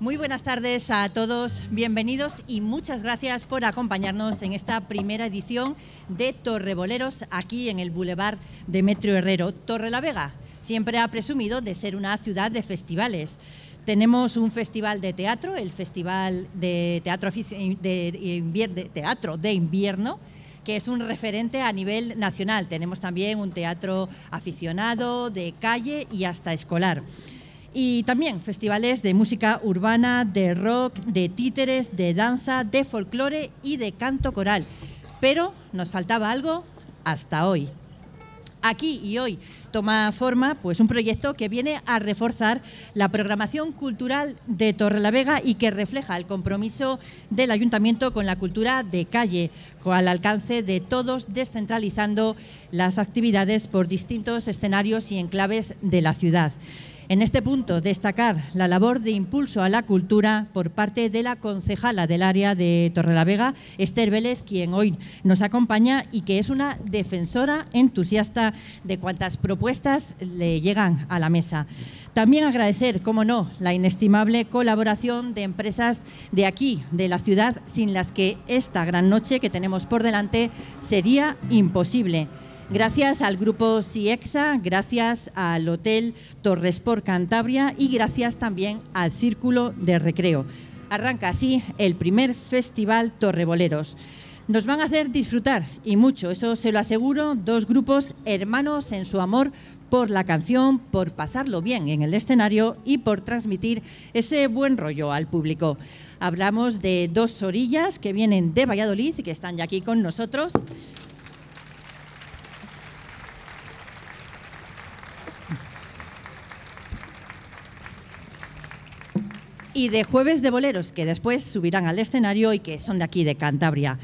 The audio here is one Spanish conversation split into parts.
Muy buenas tardes a todos, bienvenidos y muchas gracias por acompañarnos en esta primera edición de Torreboleros aquí en el Boulevard Demetrio Herrero. Torrelavega siempre ha presumido de ser una ciudad de festivales. Tenemos un festival de teatro, el Festival de Teatro de Invierno, que es un referente a nivel nacional. Tenemos también un teatro aficionado, de calle y hasta escolar. Y también festivales de música urbana, de rock, de títeres, de danza, de folclore y de canto coral. Pero nos faltaba algo hasta hoy. Aquí y hoy toma forma pues, un proyecto que viene a reforzar la programación cultural de Torrelavega y que refleja el compromiso del Ayuntamiento con la cultura de calle, al alcance de todos, descentralizando las actividades por distintos escenarios y enclaves de la ciudad. En este punto, destacar la labor de impulso a la cultura por parte de la concejala del área de Torrelavega, Esther Vélez, quien hoy nos acompaña y que es una defensora entusiasta de cuantas propuestas le llegan a la mesa. También agradecer, como no, la inestimable colaboración de empresas de aquí, de la ciudad, sin las que esta gran noche que tenemos por delante sería imposible. Gracias al Grupo Siexa, gracias al Hotel Torresport Cantabria y gracias también al Círculo de Recreo. Arranca así el primer Festival Torreboleros. Nos van a hacer disfrutar, y mucho, eso se lo aseguro, dos grupos hermanos en su amor por la canción, por pasarlo bien en el escenario y por transmitir ese buen rollo al público. Hablamos de Dos Orillas, que vienen de Valladolid y que están ya aquí con nosotros. Y de Jueves de Boleros, que después subirán al escenario y que son de aquí, de Cantabria.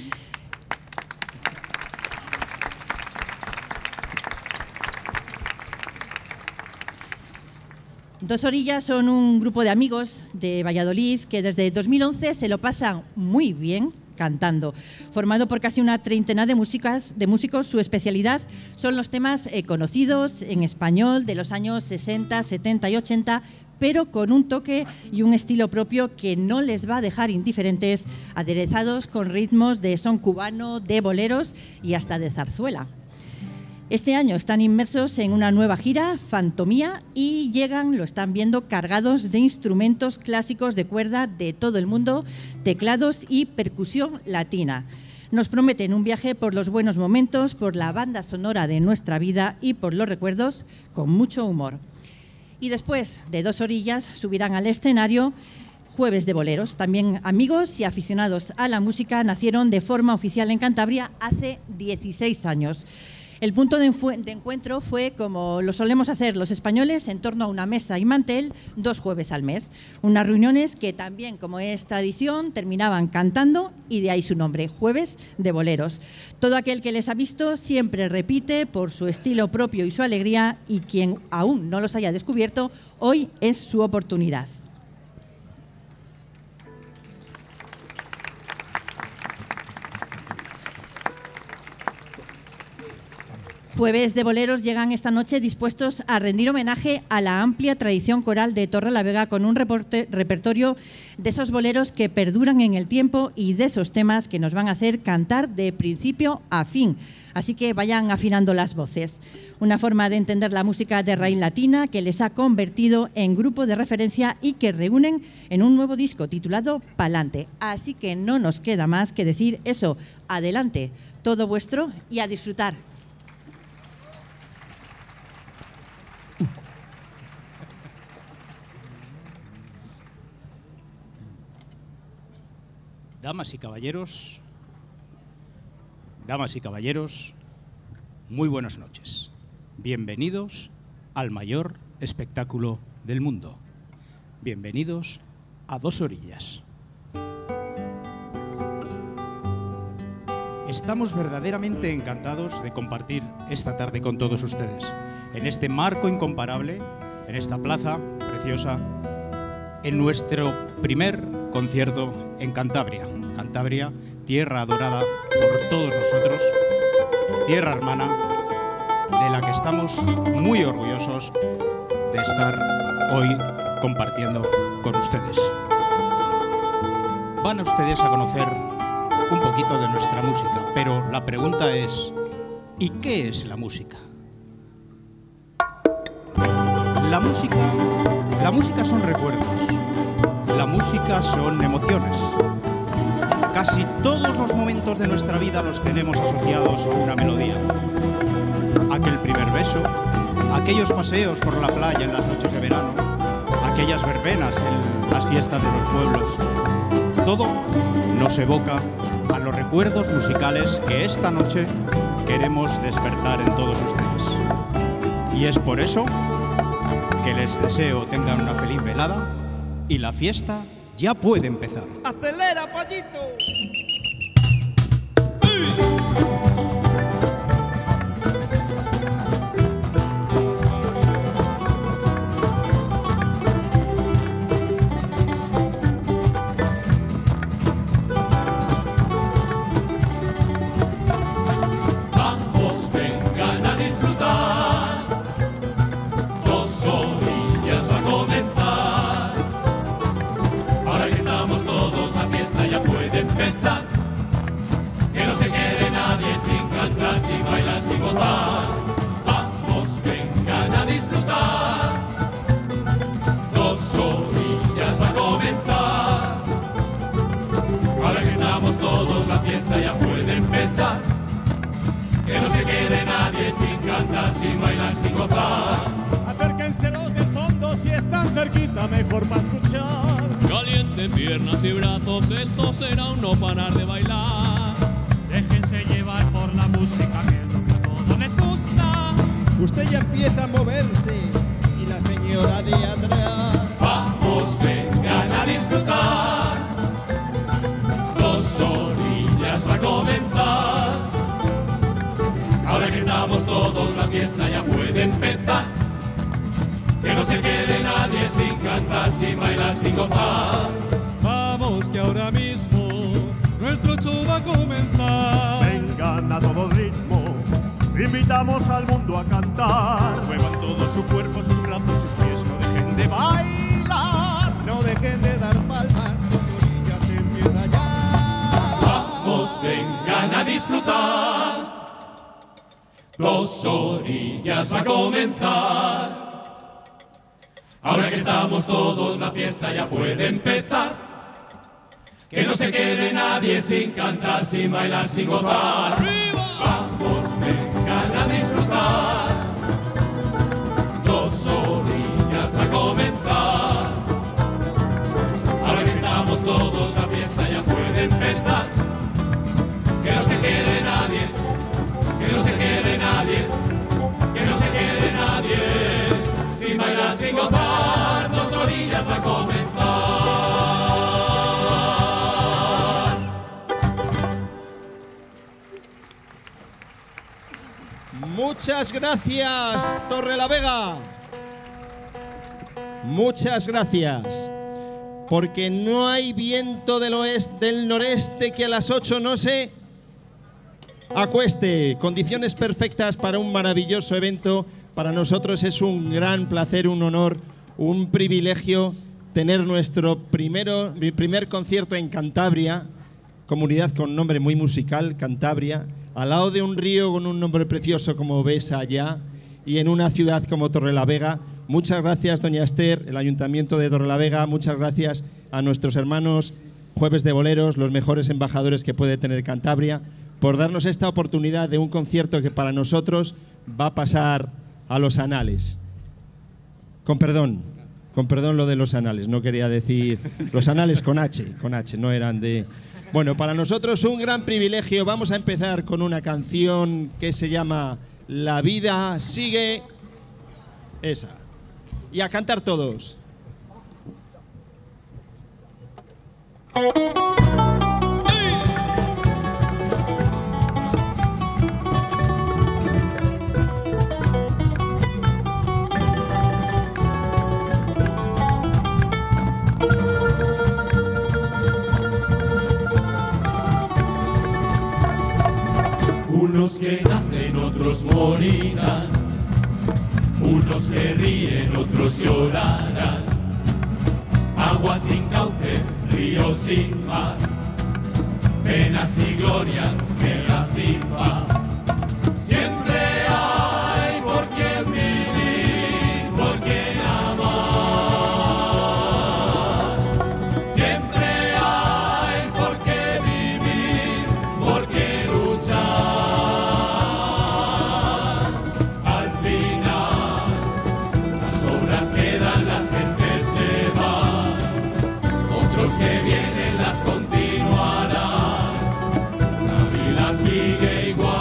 Dos Orillas son un grupo de amigos de Valladolid que desde 2011 se lo pasan muy bien cantando. Formado por casi una treintena de músicos, su especialidad son los temas conocidos en español de los años 60, 70 y 80, pero con un toque y un estilo propio que no les va a dejar indiferentes, aderezados con ritmos de son cubano, de boleros y hasta de zarzuela. Este año están inmersos en una nueva gira, Fantomía, y llegan, lo están viendo, cargados de instrumentos clásicos de cuerda de todo el mundo, teclados y percusión latina. Nos prometen un viaje por los buenos momentos, por la banda sonora de nuestra vida y por los recuerdos con mucho humor. Y después de Dos Orillas subirán al escenario Jueves de Boleros. También amigos y aficionados a la música, nacieron de forma oficial en Cantabria hace 16 años. El punto de encuentro fue, como lo solemos hacer los españoles, en torno a una mesa y mantel, 2 jueves al mes. Unas reuniones que también, como es tradición, terminaban cantando y de ahí su nombre, Jueves de Boleros. Todo aquel que les ha visto siempre repite por su estilo propio y su alegría, y quien aún no los haya descubierto, hoy es su oportunidad. Jueves de Boleros llegan esta noche dispuestos a rendir homenaje a la amplia tradición coral de Torrelavega con un repertorio de esos boleros que perduran en el tiempo y de esos temas que nos van a hacer cantar de principio a fin. Así que vayan afinando las voces. Una forma de entender la música de raíz latina que les ha convertido en grupo de referencia y que reúnen en un nuevo disco titulado Pa'lante. Así que no nos queda más que decir eso. Adelante, todo vuestro y a disfrutar. Damas y caballeros, muy buenas noches. Bienvenidos al mayor espectáculo del mundo. Bienvenidos a Dos Orillas. Estamos verdaderamente encantados de compartir esta tarde con todos ustedes, en este marco incomparable, en esta plaza preciosa, en nuestro primer concierto en Cantabria. Cantabria, tierra adorada por todos nosotros, tierra hermana, de la que estamos muy orgullosos de estar hoy compartiendo con ustedes. van a ustedes a conocer un poquito de nuestra música, pero la pregunta es, ¿y qué es la música? La música son recuerdos, la música son emociones. Casi todos los momentos de nuestra vida los tenemos asociados a una melodía. Aquel primer beso, aquellos paseos por la playa en las noches de verano, aquellas verbenas en las fiestas de los pueblos. Todo nos evoca a los recuerdos musicales que esta noche queremos despertar en todos ustedes. Y es por eso que les deseo tengan una feliz velada y la fiesta ya puede empezar. ¡Acelera, pollito! Mejor para escuchar. Calienten piernas y brazos, esto será un no parar de bailar. Déjense llevar por la música, que es lo que a todos les gusta. Usted ya empieza a moverse y la señora de atrás. Vamos, vengan a disfrutar. 2 orillas va a comenzar. Ahora que estamos todos, la fiesta ya puede empezar. Que no se quede nadie sin cantar, sin bailar, sin gozar. Vamos que ahora mismo nuestro show va a comenzar. Vengan a todo ritmo, invitamos al mundo a cantar. Muevan todo su cuerpo, sus brazos, sus pies, no dejen de bailar. No dejen de dar palmas, ya se empieza ya. Vamos, vengan a disfrutar. 2 orillas va a comenzar. Ahora que estamos todos, la fiesta ya puede empezar. Que no se quede nadie sin cantar, sin bailar, sin gozar. ¡Arriba! Vamos, vengan a disfrutar. 2 orillas va a comenzar. Ahora que estamos todos, la fiesta ya puede empezar. Que no se quede nadie, que no se quede nadie, que no se quede nadie. Sin bailar, sin gozar, 2 orillas va a comenzar. Muchas gracias, Torrelavega. Muchas gracias. Porque no hay viento del noreste que a las 8 no se acueste. Condiciones perfectas para un maravilloso evento. Para nosotros es un gran placer, un honor, un privilegio tener nuestro primer concierto en Cantabria, comunidad con nombre muy musical, Cantabria, al lado de un río con un nombre precioso como ves allá y en una ciudad como Torrelavega. Muchas gracias, doña Esther, el Ayuntamiento de Torrelavega, muchas gracias a nuestros hermanos Jueves de Boleros, los mejores embajadores que puede tener Cantabria, por darnos esta oportunidad de un concierto que para nosotros va a pasar a los anales. Con perdón lo de los anales, no quería decir los anales con H, no eran de... Bueno, para nosotros un gran privilegio. Vamos a empezar con una canción que se llama La vida sigue, esa. Y a cantar todos. Unos que nacen, otros morirán. Unos que ríen, otros llorarán. Aguas sin cauces, río sin mar, penas y glorias, guerra sin paz. Siempre hay por quien vivir, por quien amar. Siempre hay por qué vivir, por qué luchar. Al final, las obras quedan, las gentes se van, otros que vienen las continuarán. La vida sigue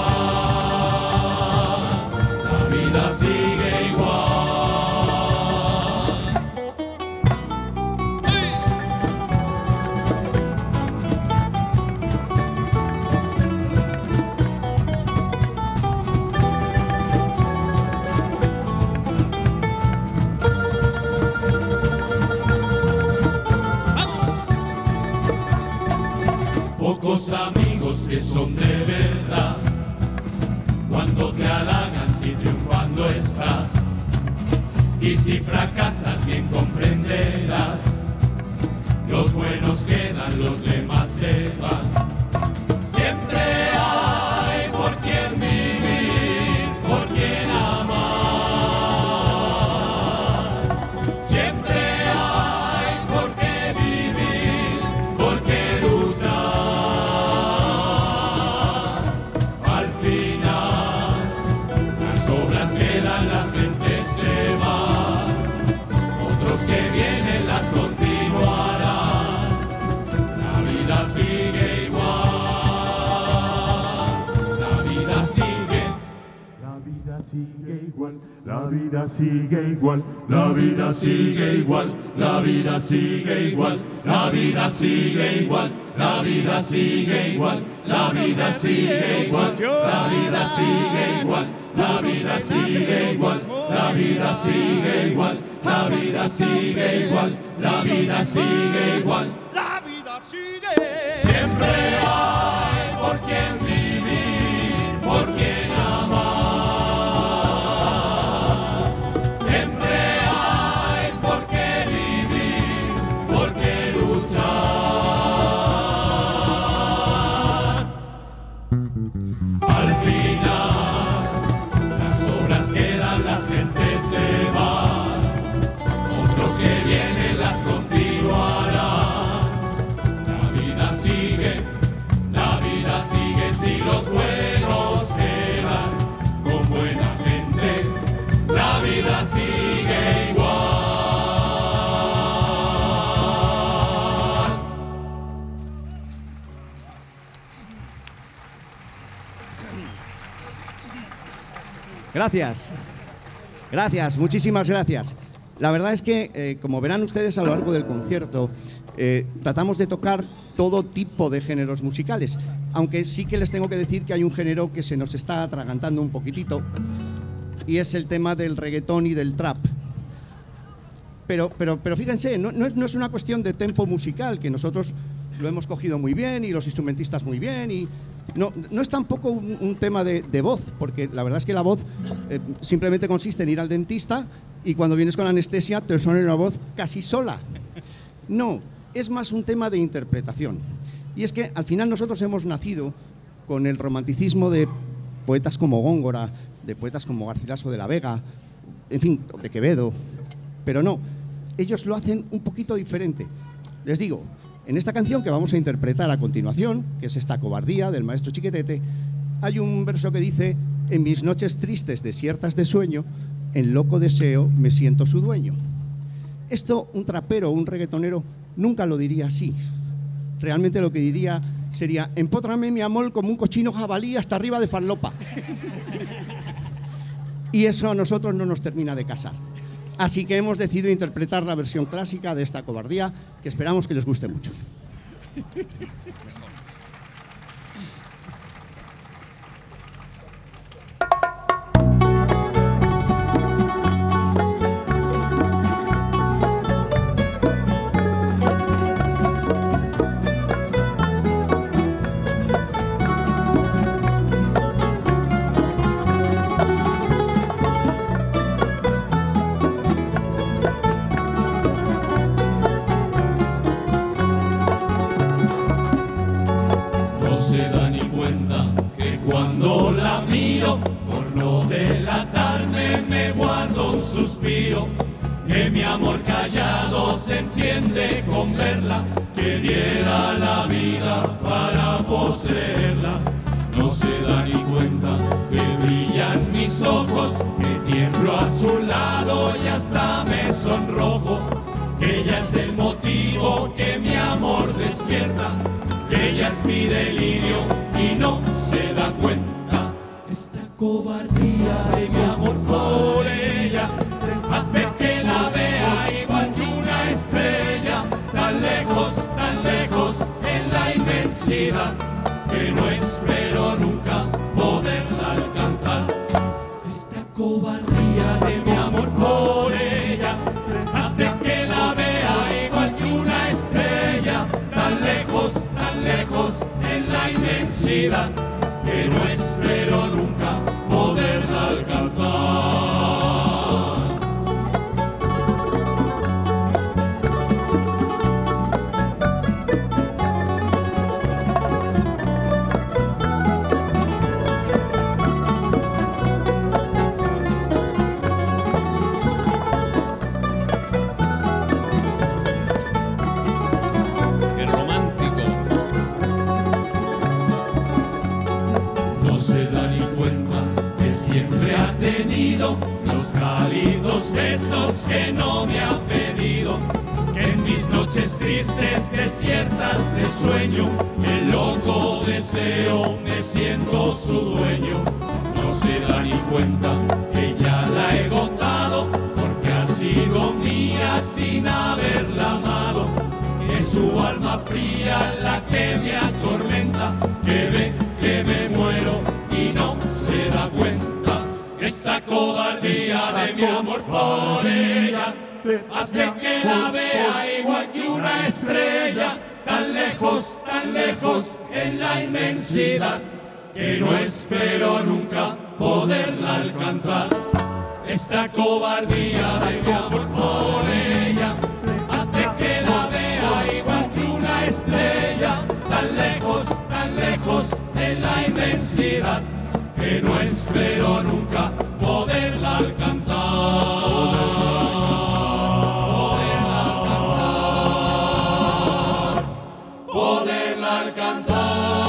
igual, la vida sigue igual. Pocos amigos que son de verdad, cuando te halagan si triunfando estás, y si fracasas bien comprenderás, los buenos quedan, los demás se van. Siempre hay por quien vivir, por quien amar. Siempre hay por qué vivir, por qué luchar. Al final, las obras quedan, las gentes se van, otros que vienen las continuarán. La vida sigue igual, la vida sigue. La vida sigue igual, la vida sigue igual, la vida sigue igual, la vida sigue igual, la vida sigue igual, la vida sigue igual, la vida sigue igual, la vida sigue igual, la vida sigue igual, la vida sigue igual, la vida sigue igual, la vida sigue igual, la vida sigue. Siempre hay por quien vivir, por quien amar. Siempre hay por qué vivir, por qué luchar. Al final, las obras quedan, las gentes se van, otros que vienen las continuarán. La vida sigue si los buenos quedan con buena gente. La vida sigue igual. Gracias. Gracias, muchísimas gracias. La verdad es que, como verán ustedes a lo largo del concierto, tratamos de tocar todo tipo de géneros musicales, aunque sí que les tengo que decir que hay un género que se nos está atragantando un poquitito, y es el tema del reggaetón y del trap. Pero fíjense, no es una cuestión de tempo musical, que nosotros lo hemos cogido muy bien y los instrumentistas muy bien, y no es tampoco un tema de voz, porque la verdad es que la voz simplemente consiste en ir al dentista y cuando vienes con anestesia te suena una voz casi sola. No, es más un tema de interpretación. Y es que al final nosotros hemos nacido con el romanticismo de poetas como Góngora, de poetas como Garcilaso de la Vega, en fin, de Quevedo, pero no, ellos lo hacen un poquito diferente. Les digo, en esta canción que vamos a interpretar a continuación, que es esta Cobardía del maestro Chiquetete, hay un verso que dice: en mis noches tristes desiertas de sueño, en loco deseo me siento su dueño. Esto un trapero o un reggaetonero nunca lo diría así. Realmente lo que diría sería: empótrame mi amor como un cochino jabalí hasta arriba de farlopa. Y eso a nosotros no nos termina de casar. Así que hemos decidido interpretar la versión clásica de esta Cobardía, que esperamos que les guste mucho. se da ni cuenta que cuando la miro, por no delatarme, me guardo un suspiro. Que mi amor callado se enciende con verla, que diera la vida para poseerla. No se da ni cuenta que brillan mis ojos, que tiemblo a su lado y hasta me sonrojo. Que ella es el motivo que mi amor despierta, que ella es mi delirio y no se da cuenta. Esta cobardía de mi amor por ella hace que la vea igual que una estrella, tan lejos en la inmensidad, que no espero nunca poderla alcanzar. Esta cobardía de mi amor por ella hace que la vea igual que una estrella, tan lejos en la inmensidad, que no espero nunca poderla alcanzar. Los cálidos besos que no me ha pedido, que en mis noches tristes, desiertas de sueño, el loco deseo me siento su dueño. No se da ni cuenta que ya la he gozado, porque ha sido mía sin haberla amado. Es su alma fría la que me atormenta, que ve que me muero y no se da cuenta. Esa cobardía de mi amor por ella hace que la vea igual que una estrella, tan lejos en la inmensidad, que no espero nunca poderla alcanzar. Esta cobardía de mi amor por ella hace que la vea igual que una estrella, tan lejos en la inmensidad, que no espero nunca poderla alcanzar. Poderla alcanzar.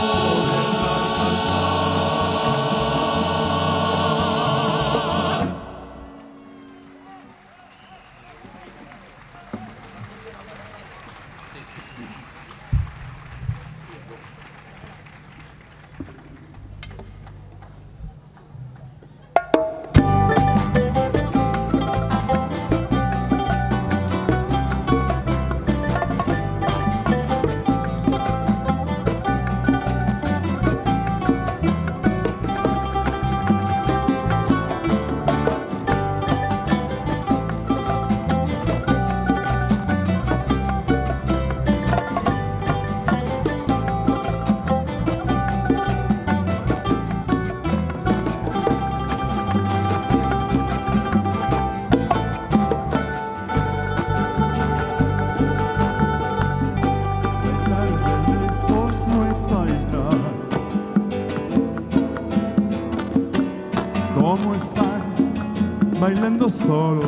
Cómo estar bailando solo,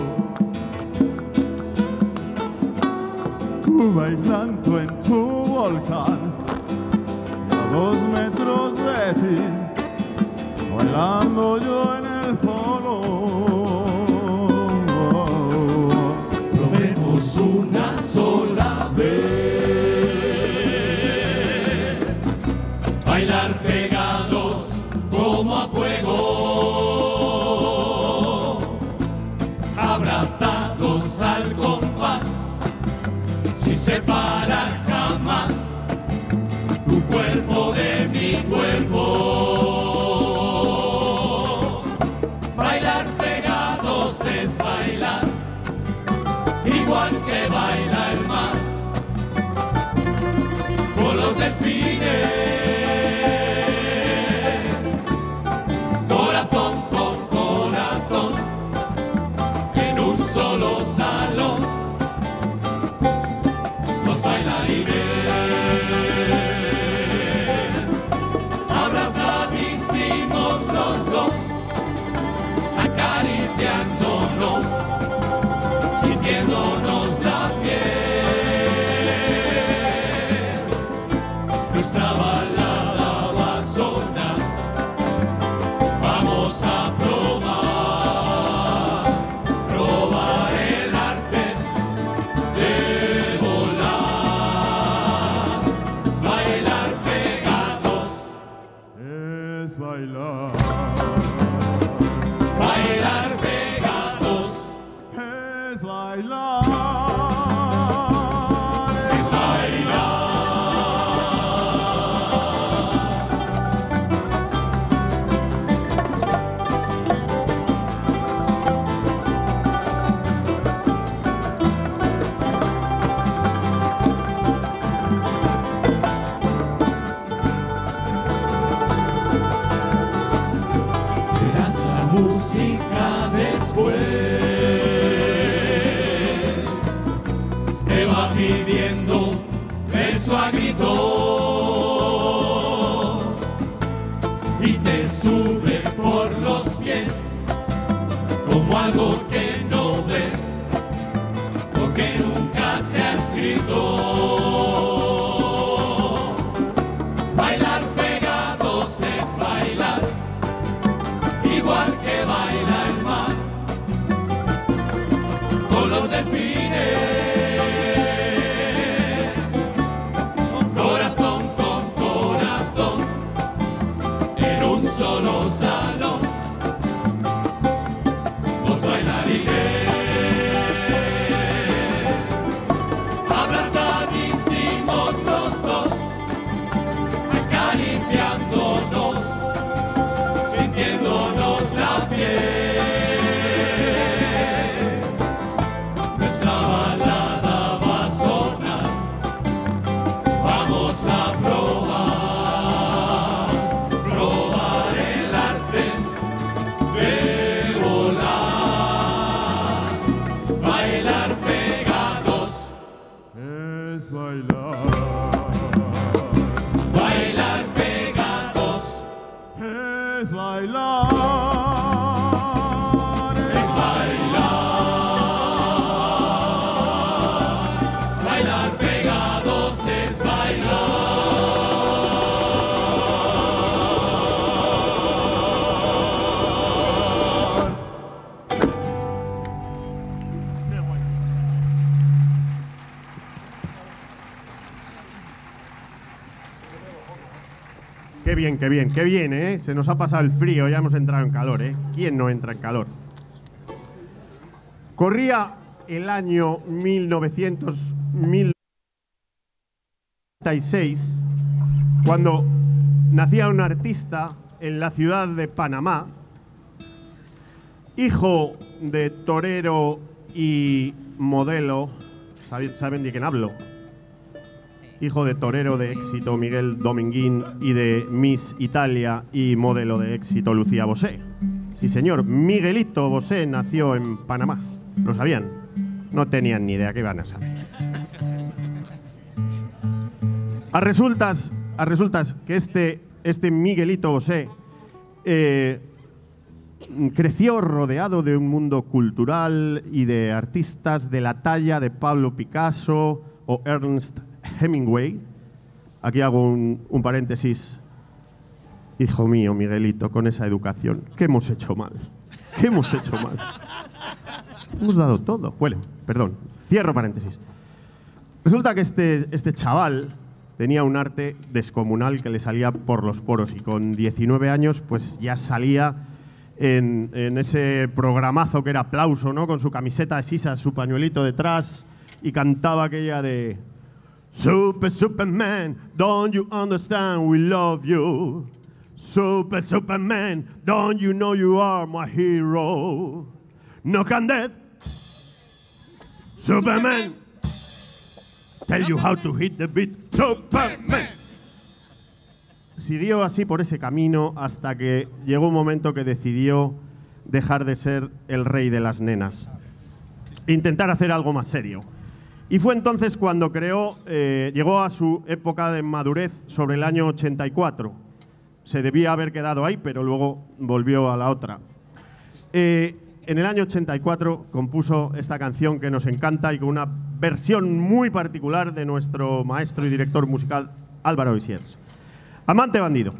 tú bailando en tu volcán, a 2 metros de ti, bailando yo en el foro. Probemos una sola vez bailar pegados como a fuego, abrazados al compás, sin separar jamás tu cuerpo de mi cuerpo. Bailar pegados es bailar igual que baila el mar con los delfines. es bailar. Bailar pegados Es bailar. es bailar. Verás la música después, te va pidiendo beso a gritos y te sube por los pies como algo que no ves o que nunca se ha escrito. Bailar pegados es bailar igual que baila el mar con los delfines, corazón con corazón, en un solo salón, los bailarines, abrazadísimos los dos, acariciándonos, sintiéndonos la piel. Nuestra balada va a sonar, vamos a probar el arte de volar, bailar pegados, Es bailar. bailar pegados, Es bailar. es bailar, bailar pegados es bailar. Qué bien, qué bien, qué bien, ¿eh? Se nos ha pasado el frío, ya hemos entrado en calor, ¿eh? ¿Quién no entra en calor? Corría el año 1996 cuando nacía un artista en la ciudad de Panamá, hijo de torero y modelo. ¿Saben de quién hablo? Hijo de torero de éxito Miguel Dominguín y de Miss Italia y modelo de éxito Lucía Bosé. Sí, señor, Miguelito Bosé nació en Panamá. ¿Lo sabían? No tenían ni idea, que iban a saber. A resultas que este Miguelito Bosé creció rodeado de un mundo cultural y de artistas de la talla de Pablo Picasso o Ernest Hemingway. Aquí hago un paréntesis. Hijo mío, Miguelito, con esa educación, ¿qué hemos hecho mal? ¿Qué hemos hecho mal? Hemos dado todo. Bueno, perdón, cierro paréntesis. Resulta que este chaval tenía un arte descomunal que le salía por los poros y con 19 años pues ya salía en ese programazo que era Aplauso, ¿no? Con su camiseta de sisas, su pañuelito detrás y cantaba aquella de Superman, don't you understand we love you? Superman, don't you know you are my hero? No can dead. Superman, tell you how to hit the beat. Superman. Siguió así por ese camino hasta que llegó un momento que decidió dejar de ser el rey de las nenas e intentar hacer algo más serio. Y fue entonces cuando llegó a su época de madurez sobre el año 84. Se debía haber quedado ahí, pero luego volvió a la otra. En el año 84 compuso esta canción que nos encanta y con una versión muy particular de nuestro maestro y director musical Álvaro Isiers. Amante bandido.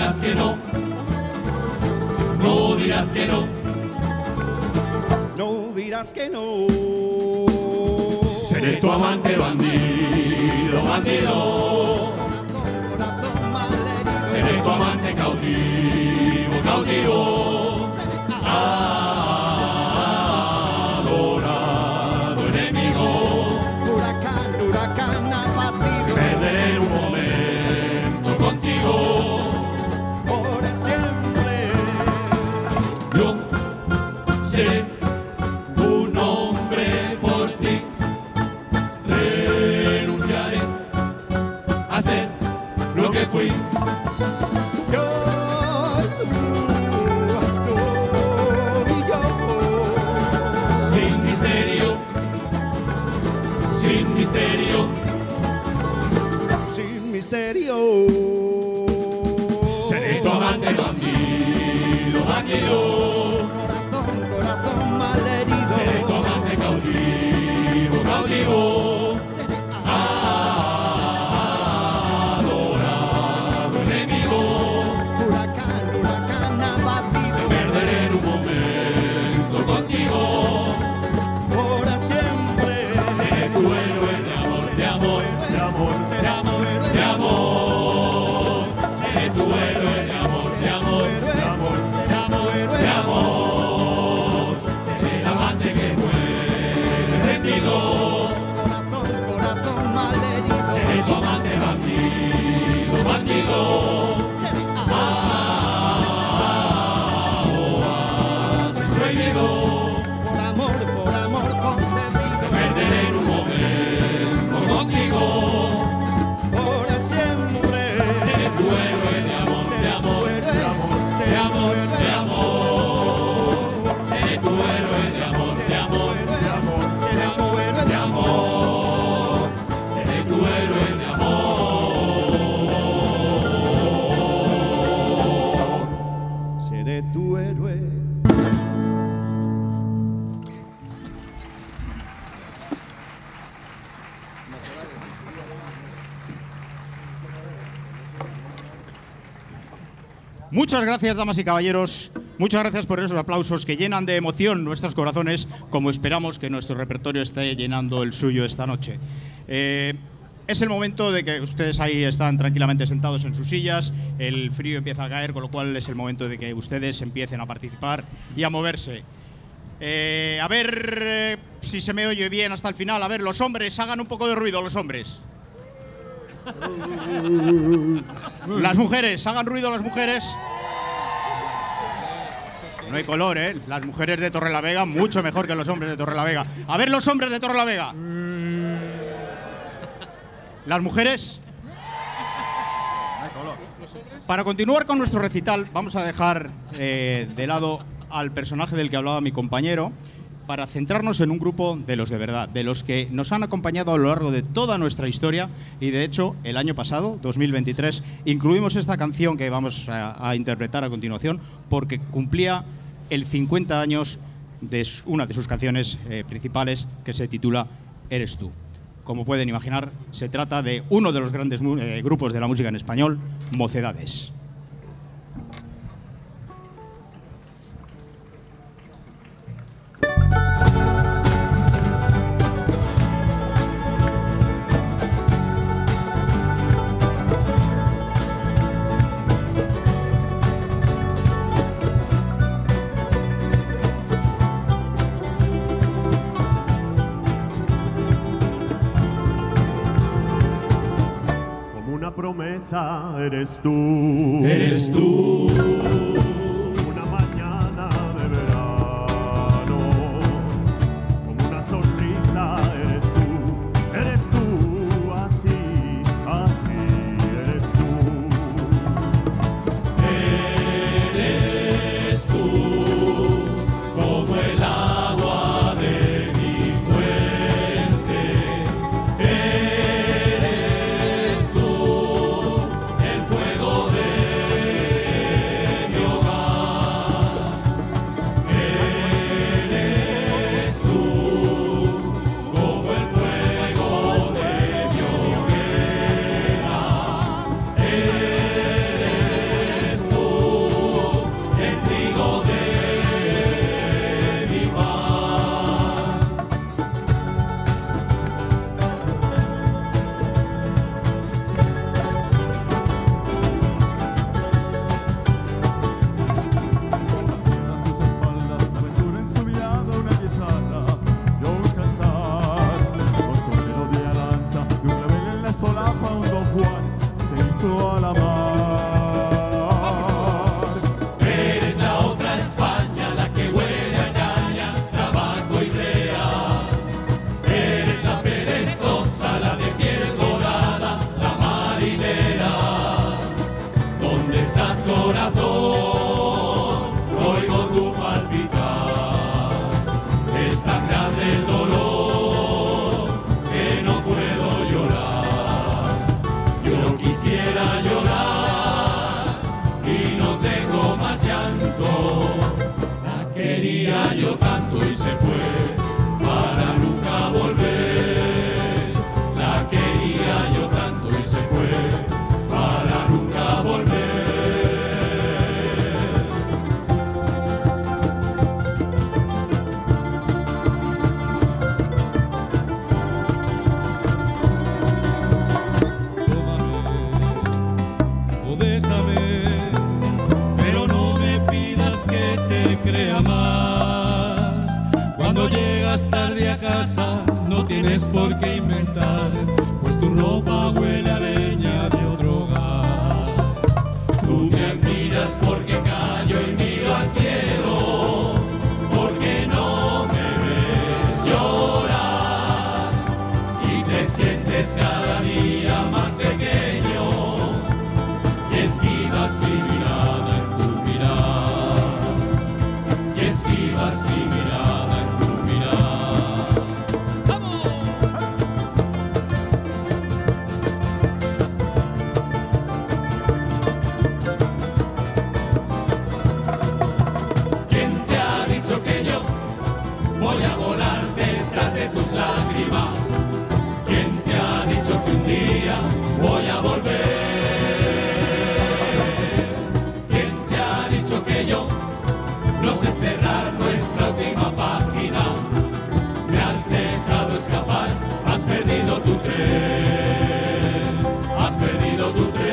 dirás que no, no dirás que no, no dirás que no. Seré tu amante bandido, bandido. Seré tu amante cautivo, cautivo. Adorado enemigo. Huracán, huracán abatido. Perderé un momento contigo. Por siempre. Yo seré un hombre por ti. Renunciaré a ser lo que fui. Sin misterio, sin misterio, sin misterio. Seré tu amante bandido, bandido. Corazón, corazón malherido. Seré tu amante cautivo, cautivo. Adorado enemigo. Huracán, huracán abatido. Te perderé en un momento contigo. Por siempre. Seré tu héroe de amor, de amor, de amor, de amor, de amor. Seré tu héroe de amor, de amor, de amor, de amor, de amor. Seré el amante que muere rendido. Corazón, corazón malherido. Seré tu amante bandido, bandido. Oasis prohibido. Por amor concebido. Te perderé en un momento contigo. Por siempre. Seré tu héroe de amor, de amor, de amor, de amor, de amor. Seré tu héroe de amor, de amor, de amor, de amor, de amor. Seré tu héroe de amor. Seré tu héroe. Muchas gracias, damas y caballeros. Muchas gracias por esos aplausos que llenan de emoción nuestros corazones, como esperamos que nuestro repertorio esté llenando el suyo esta noche. Es el momento de que ustedes ahí están tranquilamente sentados en sus sillas, el frío empieza a caer, con lo cual es el momento de que ustedes empiecen a participar y a moverse. A ver si se me oye bien hasta el final. A ver, los hombres, hagan un poco de ruido, los hombres. Las mujeres, hagan ruido las mujeres. No hay color, ¿eh? Las mujeres de Torrelavega mucho mejor que los hombres de Torrelavega. A ver los hombres de Torrelavega. Las mujeres. Para continuar con nuestro recital, vamos a dejar de lado al personaje del que hablaba mi compañero para centrarnos en un grupo de los de verdad, de los que nos han acompañado a lo largo de toda nuestra historia y de hecho el año pasado, 2023, incluimos esta canción que vamos a interpretar a continuación porque cumplía el 50 años de una de sus canciones principales que se titula Eres tú. Como pueden imaginar, se trata de uno de los grandes grupos de la música en español, Mocedades. Promesa eres tú. Eres tú. Una mañana de verano. Como una sonrisa eres tú. Eres tú. Así, así eres tú. Eres tú. Como el agua de mi fuente. Eres tú. El fuego de mi hogar. junto a la mar. Eres la otra España, la que huele a caña, tabaco y brea. Eres la perezosa, la de piel dorada, la marinera. ¿Dónde estás, corazón? Oigo tu palpitar. Es tan grande el dolor que no puedo llorar. Yo quisiera llorar y no tengo más llanto. La quería yo tanto y se fue para nunca volver. La quería yo tanto y se fue para nunca volver. O déjame, pero no me pidas que te crea más. Cuando llegas tarde a casa no tienes por qué inventar, pues tu ropa huele a leña de otro hogar. Tú me admiras porque callo y miro al cielo, porque no me ves llorar y te sientes cada día más pequeño y esquivas mi mirada en tu mirar, y esquivas mi mirada en tu mirar. ¿Quién te ha dicho que yo voy a volar detrás de tus lágrimas? ¿Quién te ha dicho que un día voy a volver? ¿Quién te ha dicho que yo no sé cerrar nuestra última página? Me has dejado escapar, has perdido tu tren, has perdido tu tren.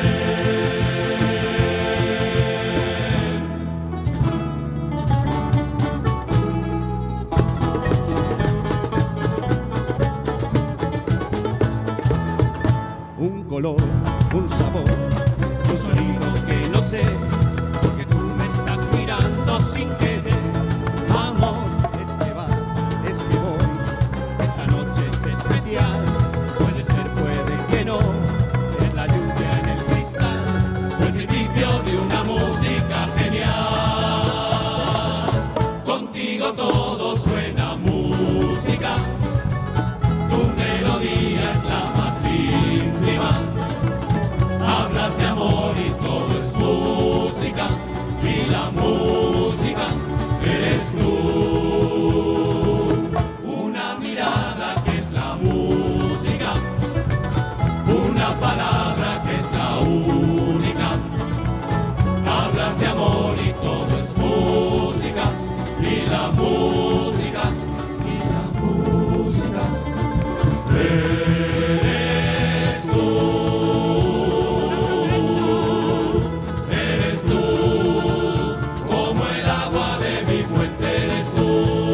Un color, un sabor, Un sonido que no sé, porque tú me estás mirando sin querer. amor, es que vas, es que voy. Esta noche es especial, puede ser, puede que no. Es la lluvia en el cristal, o el principio de una música genial. Contigo todo suena música, tu melodía es la más íntima. Hablas de amor y todo es música, y la música eres tú. Una mirada que es la música, una palabra que es la única. Hablas de amor y todo es música, y la música, y la música eres tú. Eres tú, como el agua de mi fuente eres tú.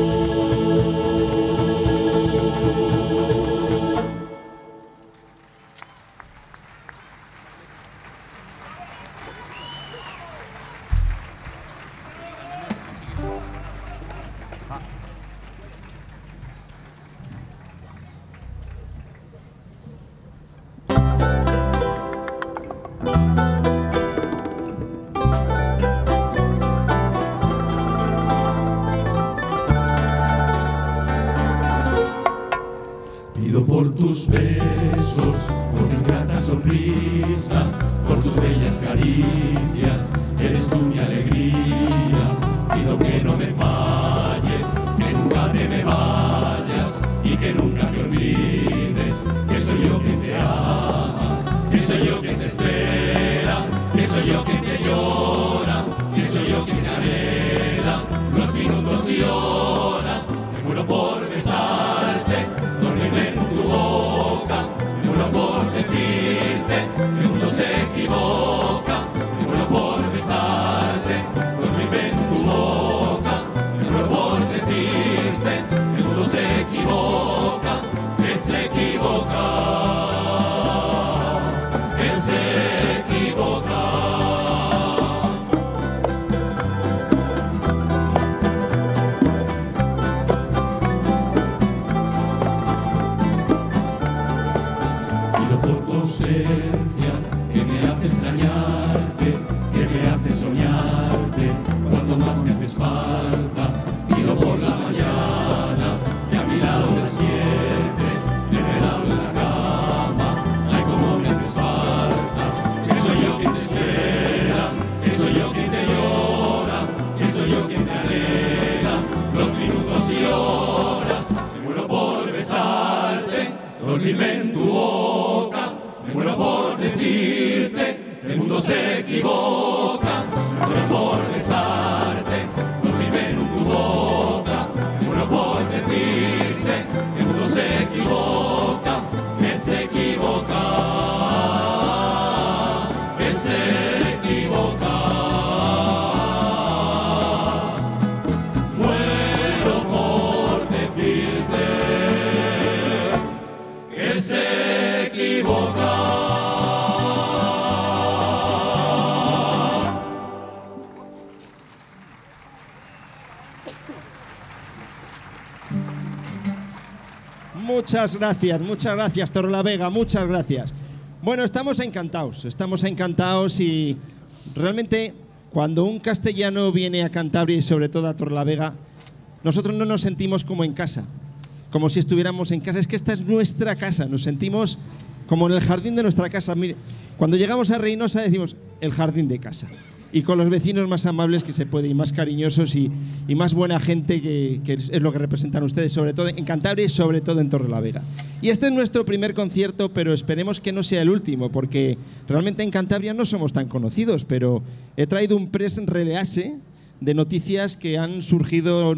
Pido por tus besos, por tu grata sonrisa, por tus bellas caricias, eres tú mi alegría. Pido que no me falles, que nunca te me vayas y que nunca te olvides que soy yo quien te ama, que soy yo quien te espera, que soy yo quien te llora, que soy yo quien te anhela los minutos y horas. Me muero por besarte, dormirme en tu boca, me muero por decirte que el mundo se equivoca, me muero por besarte, dormirme en tu boca, me muero por decirte que el mundo se equivoca, que se equivoca, que se extrañarte, que me hace soñarte, cuando más me haces falta, pido por la mañana, que a mi lado despiertes, enredado en la cama, ay como me haces falta, que soy yo quien te espera, que soy yo quien te llora, que soy yo quien te anhela, los minutos y horas, me muero por besarte, dormirme en tu boca, me muero por decirte, el mundo se equivoca, me muero por besarte, dormirme en tu boca, me muero por decirte, el mundo se equivoca, que se equivoca, que se equivoca. Muero por decirte que se equivoca. Muchas gracias, Torrelavega, muchas gracias. Bueno, estamos encantados y realmente cuando un castellano viene a Cantabria y sobre todo a Torrelavega, nosotros no nos sentimos como en casa, como si estuviéramos en casa. Es que esta es nuestra casa, nos sentimos como en el jardín de nuestra casa. Mire, cuando llegamos a Reynosa decimos el jardín de casa. Y con los vecinos más amables que se puede, y más cariñosos y más buena gente que es lo que representan ustedes, sobre todo en Cantabria y sobre todo en Torrelavega. Y este es nuestro primer concierto, pero esperemos que no sea el último, porque realmente en Cantabria no somos tan conocidos, pero he traído un press release de noticias que han surgido,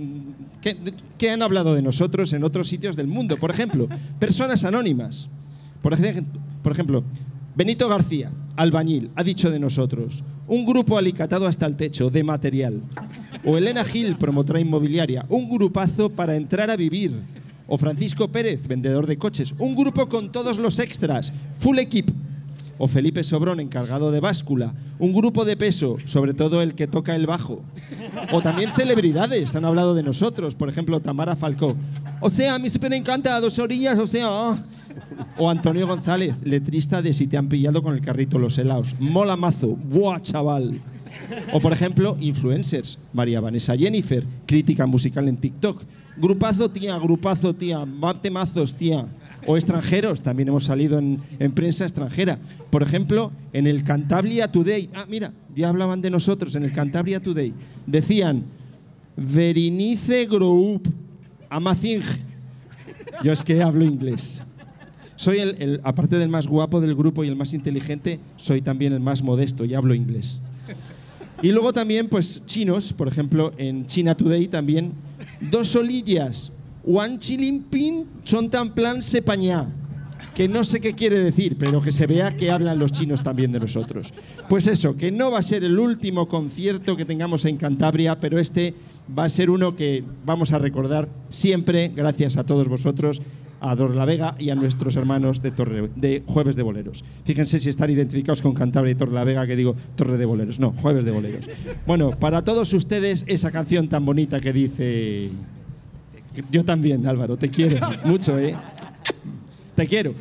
que han hablado de nosotros en otros sitios del mundo. Por ejemplo, personas anónimas. Por ejemplo, Benito García, albañil, ha dicho de nosotros: un grupo alicatado hasta el techo de material. O Elena Gil, promotora inmobiliaria: un grupazo para entrar a vivir. O Francisco Pérez, vendedor de coches: un grupo con todos los extras, full equip. O Felipe Sobrón, encargado de báscula: un grupo de peso, sobre todo el que toca el bajo. O también celebridades han hablado de nosotros, por ejemplo, Tamara Falcó: o sea, me súper encanta, 2 orillas, o sea... O Antonio González, letrista de Si te han pillado con el carrito los helados: mola mazo, buah chaval. O por ejemplo, influencers: María Vanessa Jennifer, crítica musical en TikTok: grupazo tía, temazos tía. O extranjeros, también hemos salido en prensa extranjera. Por ejemplo, en el Cantabria Today, mira, ya hablaban de nosotros en el Cantabria Today, decían: Verinice Group, Amazing. Yo es que hablo inglés. Soy aparte del más guapo del grupo y el más inteligente, soy también el más modesto y hablo inglés. Y luego también, pues, chinos, por ejemplo, en China Today también: 2 solillas, Wan Chilimpin, son tan plan sepañá. Que no sé qué quiere decir, pero que se vea que hablan los chinos también de nosotros. Pues eso, que no va a ser el último concierto que tengamos en Cantabria, pero este va a ser uno que vamos a recordar siempre, gracias a todos vosotros, a Torrelavega y a nuestros hermanos de Jueves de Boleros. Fíjense si están identificados con Cantabria y Torrelavega, que digo Torre de Boleros, no, Jueves de Boleros. Bueno, para todos ustedes, esa canción tan bonita que dice: yo también, Álvaro, te quiero mucho, ¿eh? Te quiero.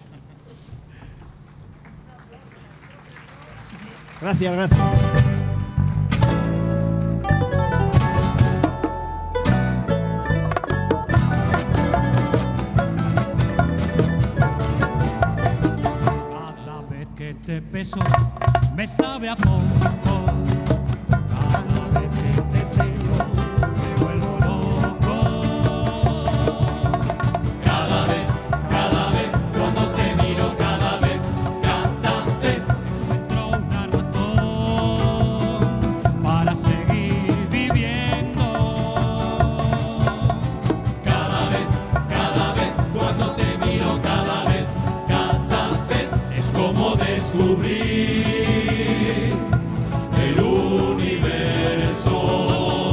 Gracias. Te beso, me sabe a poco. Cada vez que te tengo, me vuelvo loco. Cada vez, cuando te miro, cada vez encuentro una razón para seguir viviendo. Cada vez, cuando te miro, cada vez es como descubrir el universo.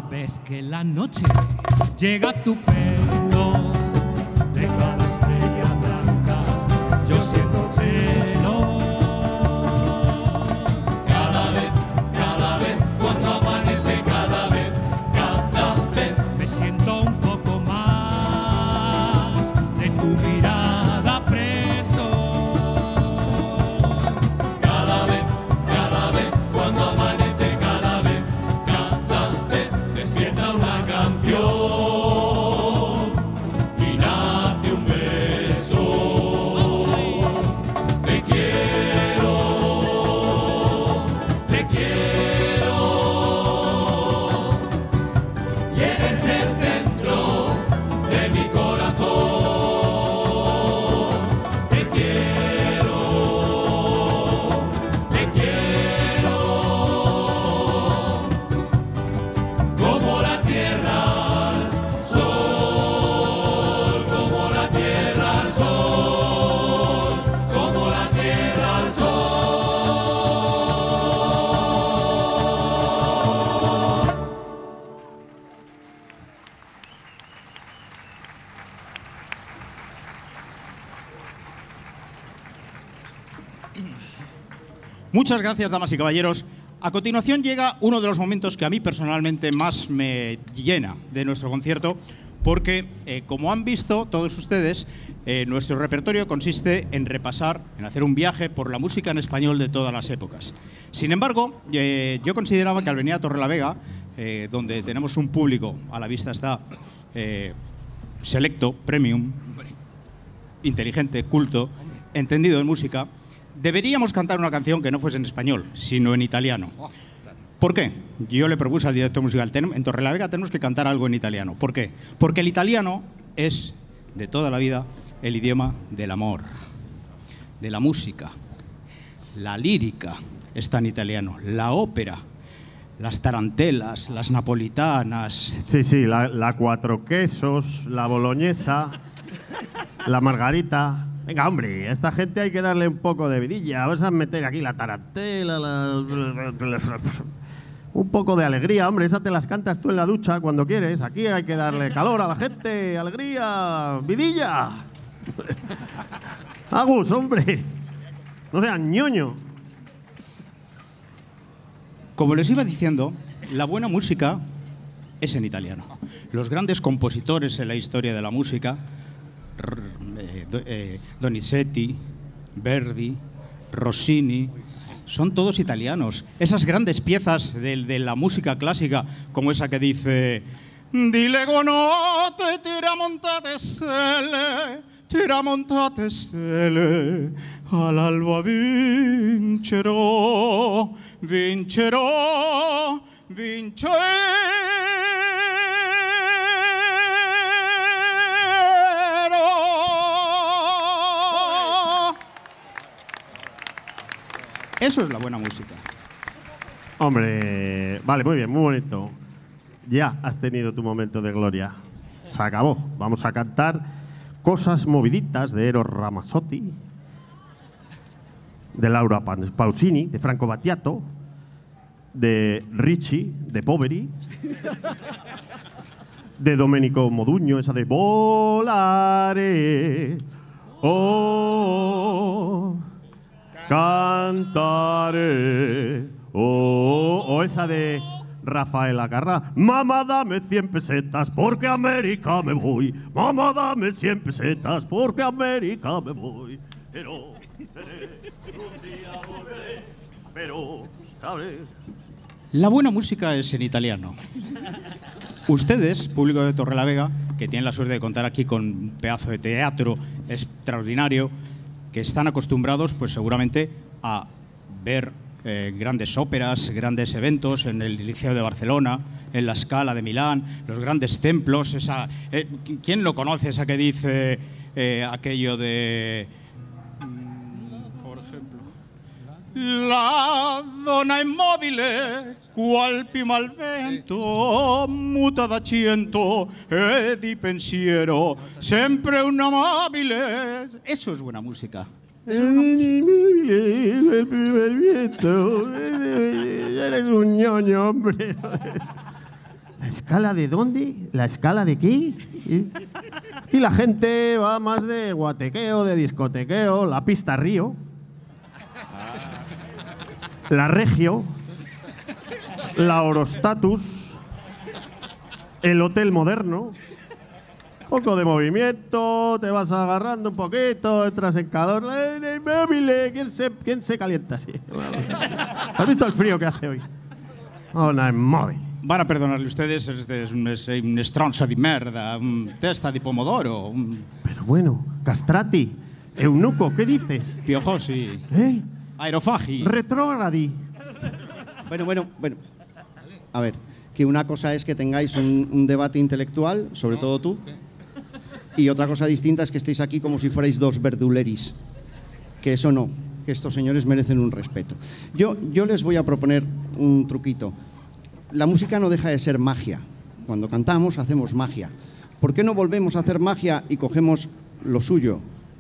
vez que la noche llega a tu pelo, de cada estrella blanca yo siento celo. Cada vez, cuando amanece, cada vez, me siento un poco más de tu mirada preso. cada vez, cuando amanece, cada vez, despierta una canción y nace un beso. Te quiero, y eres el centro de mi corazón. Te quiero, como la tierra al sol, como la tierra al sol, como la tierra al sol. Muchas gracias, damas y caballeros. A continuación llega uno de los momentos que a mí personalmente más me llena de nuestro concierto, porque, como han visto todos ustedes, nuestro repertorio consiste en repasar, en hacer un viaje por la música en español de todas las épocas. Sin embargo, yo consideraba que al venir a Torrelavega, donde tenemos un público, a la vista está, selecto, premium, inteligente, culto, entendido en música, deberíamos cantar una canción que no fuese en español, sino en italiano. ¿Por qué? Yo le propuse al director musical, en Torrelavega tenemos que cantar algo en italiano. ¿Por qué? Porque el italiano es, de toda la vida, el idioma del amor, de la música. La lírica está en italiano, la ópera, las tarantelas, las napolitanas. Sí, la cuatro quesos, la boloñesa, la margarita. Venga, hombre, a esta gente hay que darle un poco de vidilla. Vamos a meter aquí la tarantela, un poco de alegría, hombre. Esas te las cantas tú en la ducha cuando quieres. Aquí hay que darle calor a la gente, alegría, vidilla. Agus, hombre. No seas ñoño. Como les iba diciendo, la buena música es en italiano. Los grandes compositores en la historia de la música, Donizetti, Verdi, Rossini, son todos italianos. Esas grandes piezas de la música clásica, como esa que dice «Dile gonote, tiramontate stelle, all'alba vincerò, vincerò, vincerò». Eso es la buena música. Hombre, vale, muy bien, muy bonito. Ya has tenido tu momento de gloria. Se acabó. Vamos a cantar Cosas moviditas de Eros Ramazzotti, de Laura Pausini, de Franco Battiato, de Ricci, de Poveri, de Domenico Modugno, esa de Volare, oh, cantare, oh, o esa de Rafael Acarrá, mamá dame 100 pesetas porque a América me voy, mamá dame 100 pesetas porque a América me voy, pero un día volveré, pero ¿sabes? La buena música es en italiano. Ustedes, público de Torrelavega, que tienen la suerte de contar aquí con un pedazo de teatro extraordinario, que están acostumbrados, pues seguramente, a ver grandes óperas, grandes eventos en el Liceo de Barcelona, en la Scala de Milán, los grandes templos. ¿Quién lo conoce? Esa que dice aquello de... por ejemplo... La donna immobile, qual piuma al vento, muta d'accento e di pensiero, sempre un amabile. Eso es buena música. El primer viento. Eres un ñoño, hombre. ¿La escala de dónde? ¿La escala de qué? Y la gente va más de guatequeo, de discotequeo, la pista Río, la Regio, la Orostatus, el Hotel Moderno. Poco de movimiento, te vas agarrando un poquito, entras en calor. ¿Quién se calienta así? ¿Has visto el frío que hace hoy? Una móvil. Van a perdonarle ustedes, es un stronzo de merda, un testa de pomodoro. Pero bueno, castrati, eunuco, ¿qué dices? Piojosi. Aerofagi. Retrógradi. Bueno. A ver, que una cosa es que tengáis un debate intelectual, sobre todo tú, y otra cosa distinta es que estéis aquí como si fuerais dos verduleris. Que eso no, que estos señores merecen un respeto. Yo les voy a proponer un truquito. La música no deja de ser magia. Cuando cantamos hacemos magia. ¿Por qué no volvemos a hacer magia y cogemos lo suyo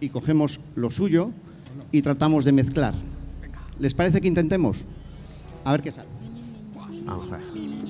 y tratamos de mezclar? ¿Les parece que intentemos? A ver qué sale. Vamos a ver.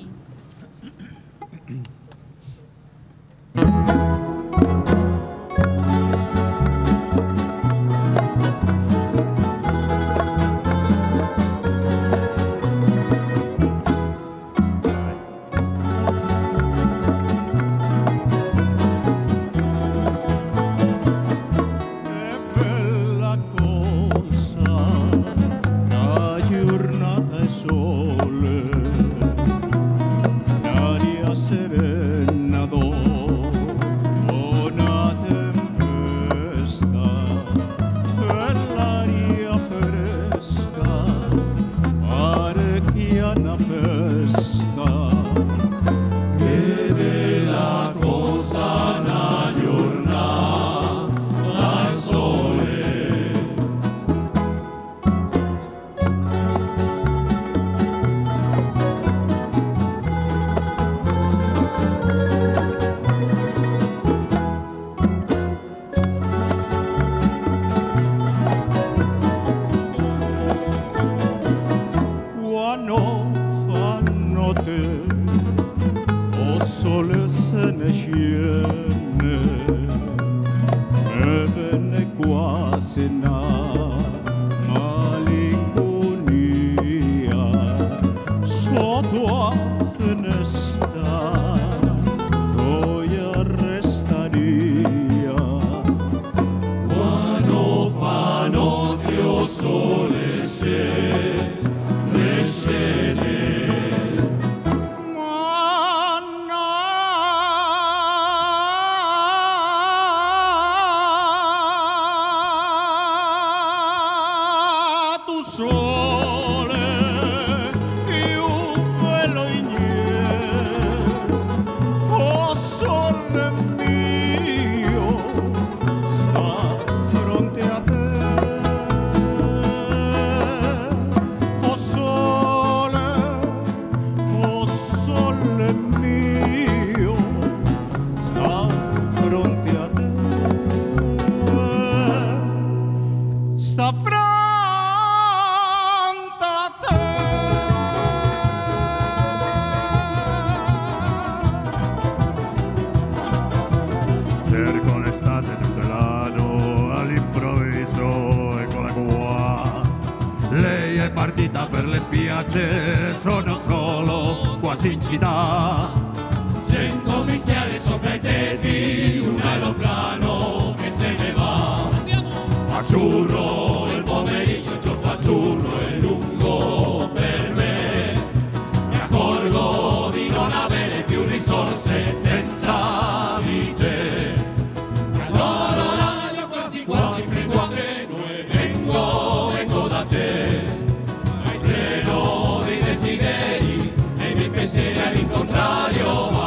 partita per le spiagge, sono solo quasi in città. Sento fischiare sopra i tetti un aeroplano che se ne va. Azzurro, il pomeriggio è troppo azzurro e lungo per me. Mi accorgo di non avere più risorse senza di te. E allora io quasi quasi prendo a treno e vengo da te. Ma il treno dei desideri e dei pensieri all'incontrario va.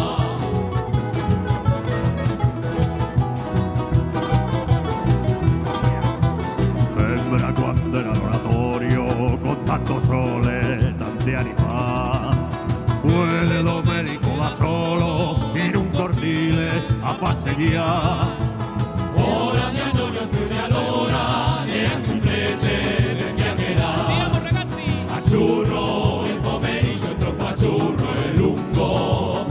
Sembra quando era l'oratorio con tanto sole tanti anni fa. Quelle domenico da solo in un cortile a passeggiare. Ora mi annoio più di allora, neanche un prete per chiacchierare. Andiamo ragazzi! Azzurro, il pomeriggio è troppo azzurro e lungo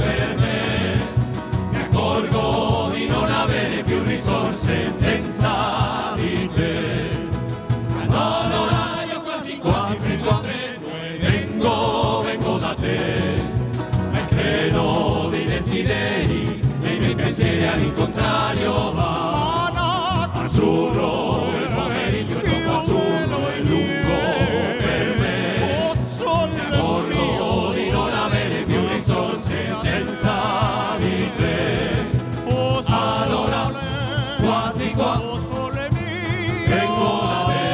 al contrario va. Azzurro, el pomeriggio troppo azzurro, il lungo per me. Mi accorgo di non avere più risorse senza di te. Allora, quasi qua, vengo da te.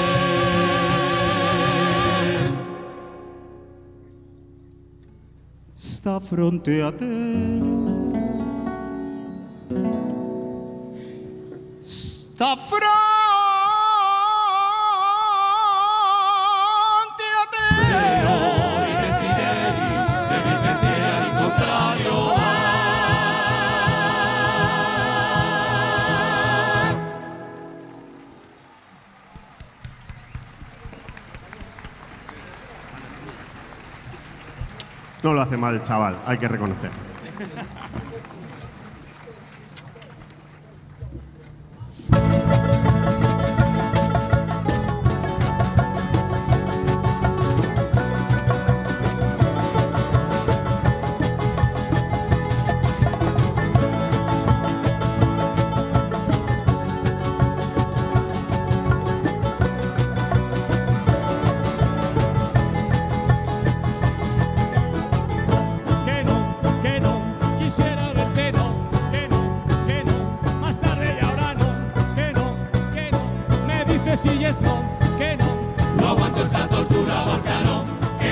Sta fronte a te. Sta fronte a te. Però i desideri dei miei pensieri al contrario va. No lo hace mal el chaval, hay que reconocer. Quisiera verte, no, que no, más tarde y ahora no, que no, me dices si y es no, que no. No aguanto esta tortura vasca, no,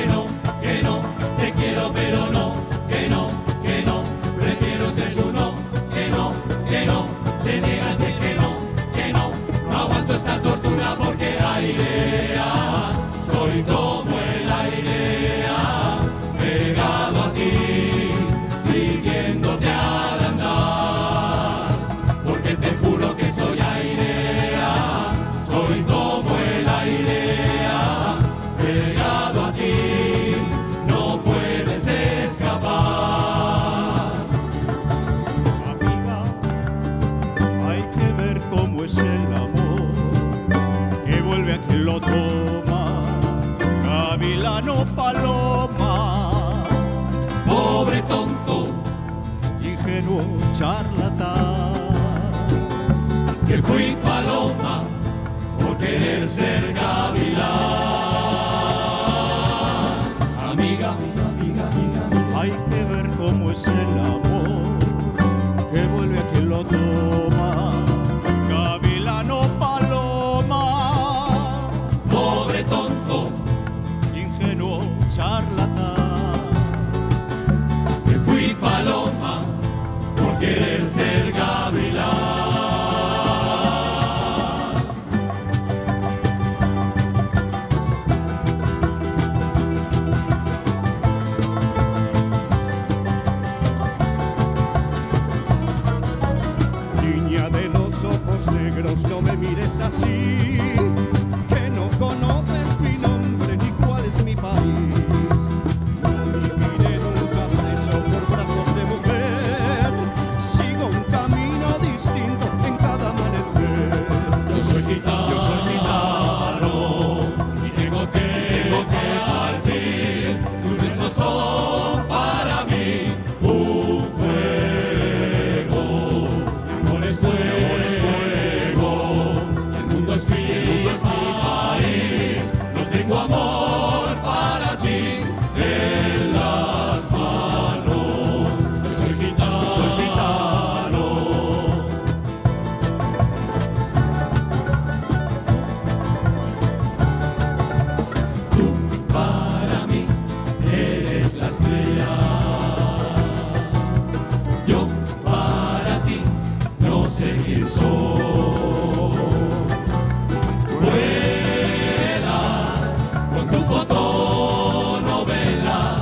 te quiero pero no, que no, prefiero ser su no, que no, te niegas es que no aguanto esta tortura porque airea, soy como el airea, pegado a ti, siguiéndote al andar, porque te juro que soy airea, soy como el airea, pegado a ti, no puedes escapar. Amiga, hay que ver cómo es el amor, que vuelve a quien lo toma, gavilano paloma, Pobre tonto, ingenuo charlatán. que fui paloma por querer ser gavilán. Amiga, Hay que ver cómo es el amor, que vuelve a quien lo toma, gavilano paloma, pobre tonto, ingenuo charlatán. que fui paloma por querer ser gavilán. Niña de los ojos negros, no me mires así, que no conoces mi nombre ni cuál es mi país. No viviré nunca preso por brazos de mujer, sigo un camino distinto en cada amanecer. Yo soy gitano y tengo que partir. Tus besos son para mí un fuego. Mi amor es fuego. El mundo es mi país. No tengo amor para ti en las manos. Yo soy gitano. Tú para mí eres la estrella. Yo para ti no sé quién soy. Vuela con tu fotonovela.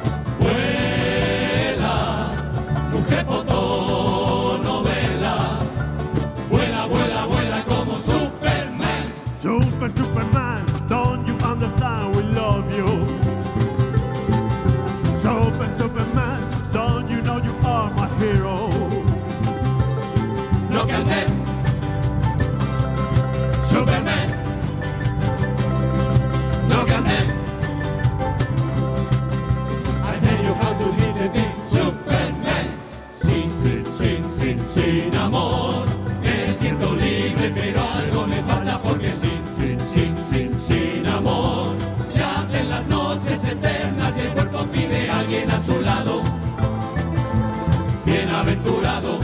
Vuela, mujer fotonovela. Vuela, vuela, vuela como Superman. Superman, don't you understand we love you? Superman, don't you know you are my hero? Look at them, Superman. Look at them. I tell you how to hit the beat, Superman. Sin, sin, sin, sin, aventurado,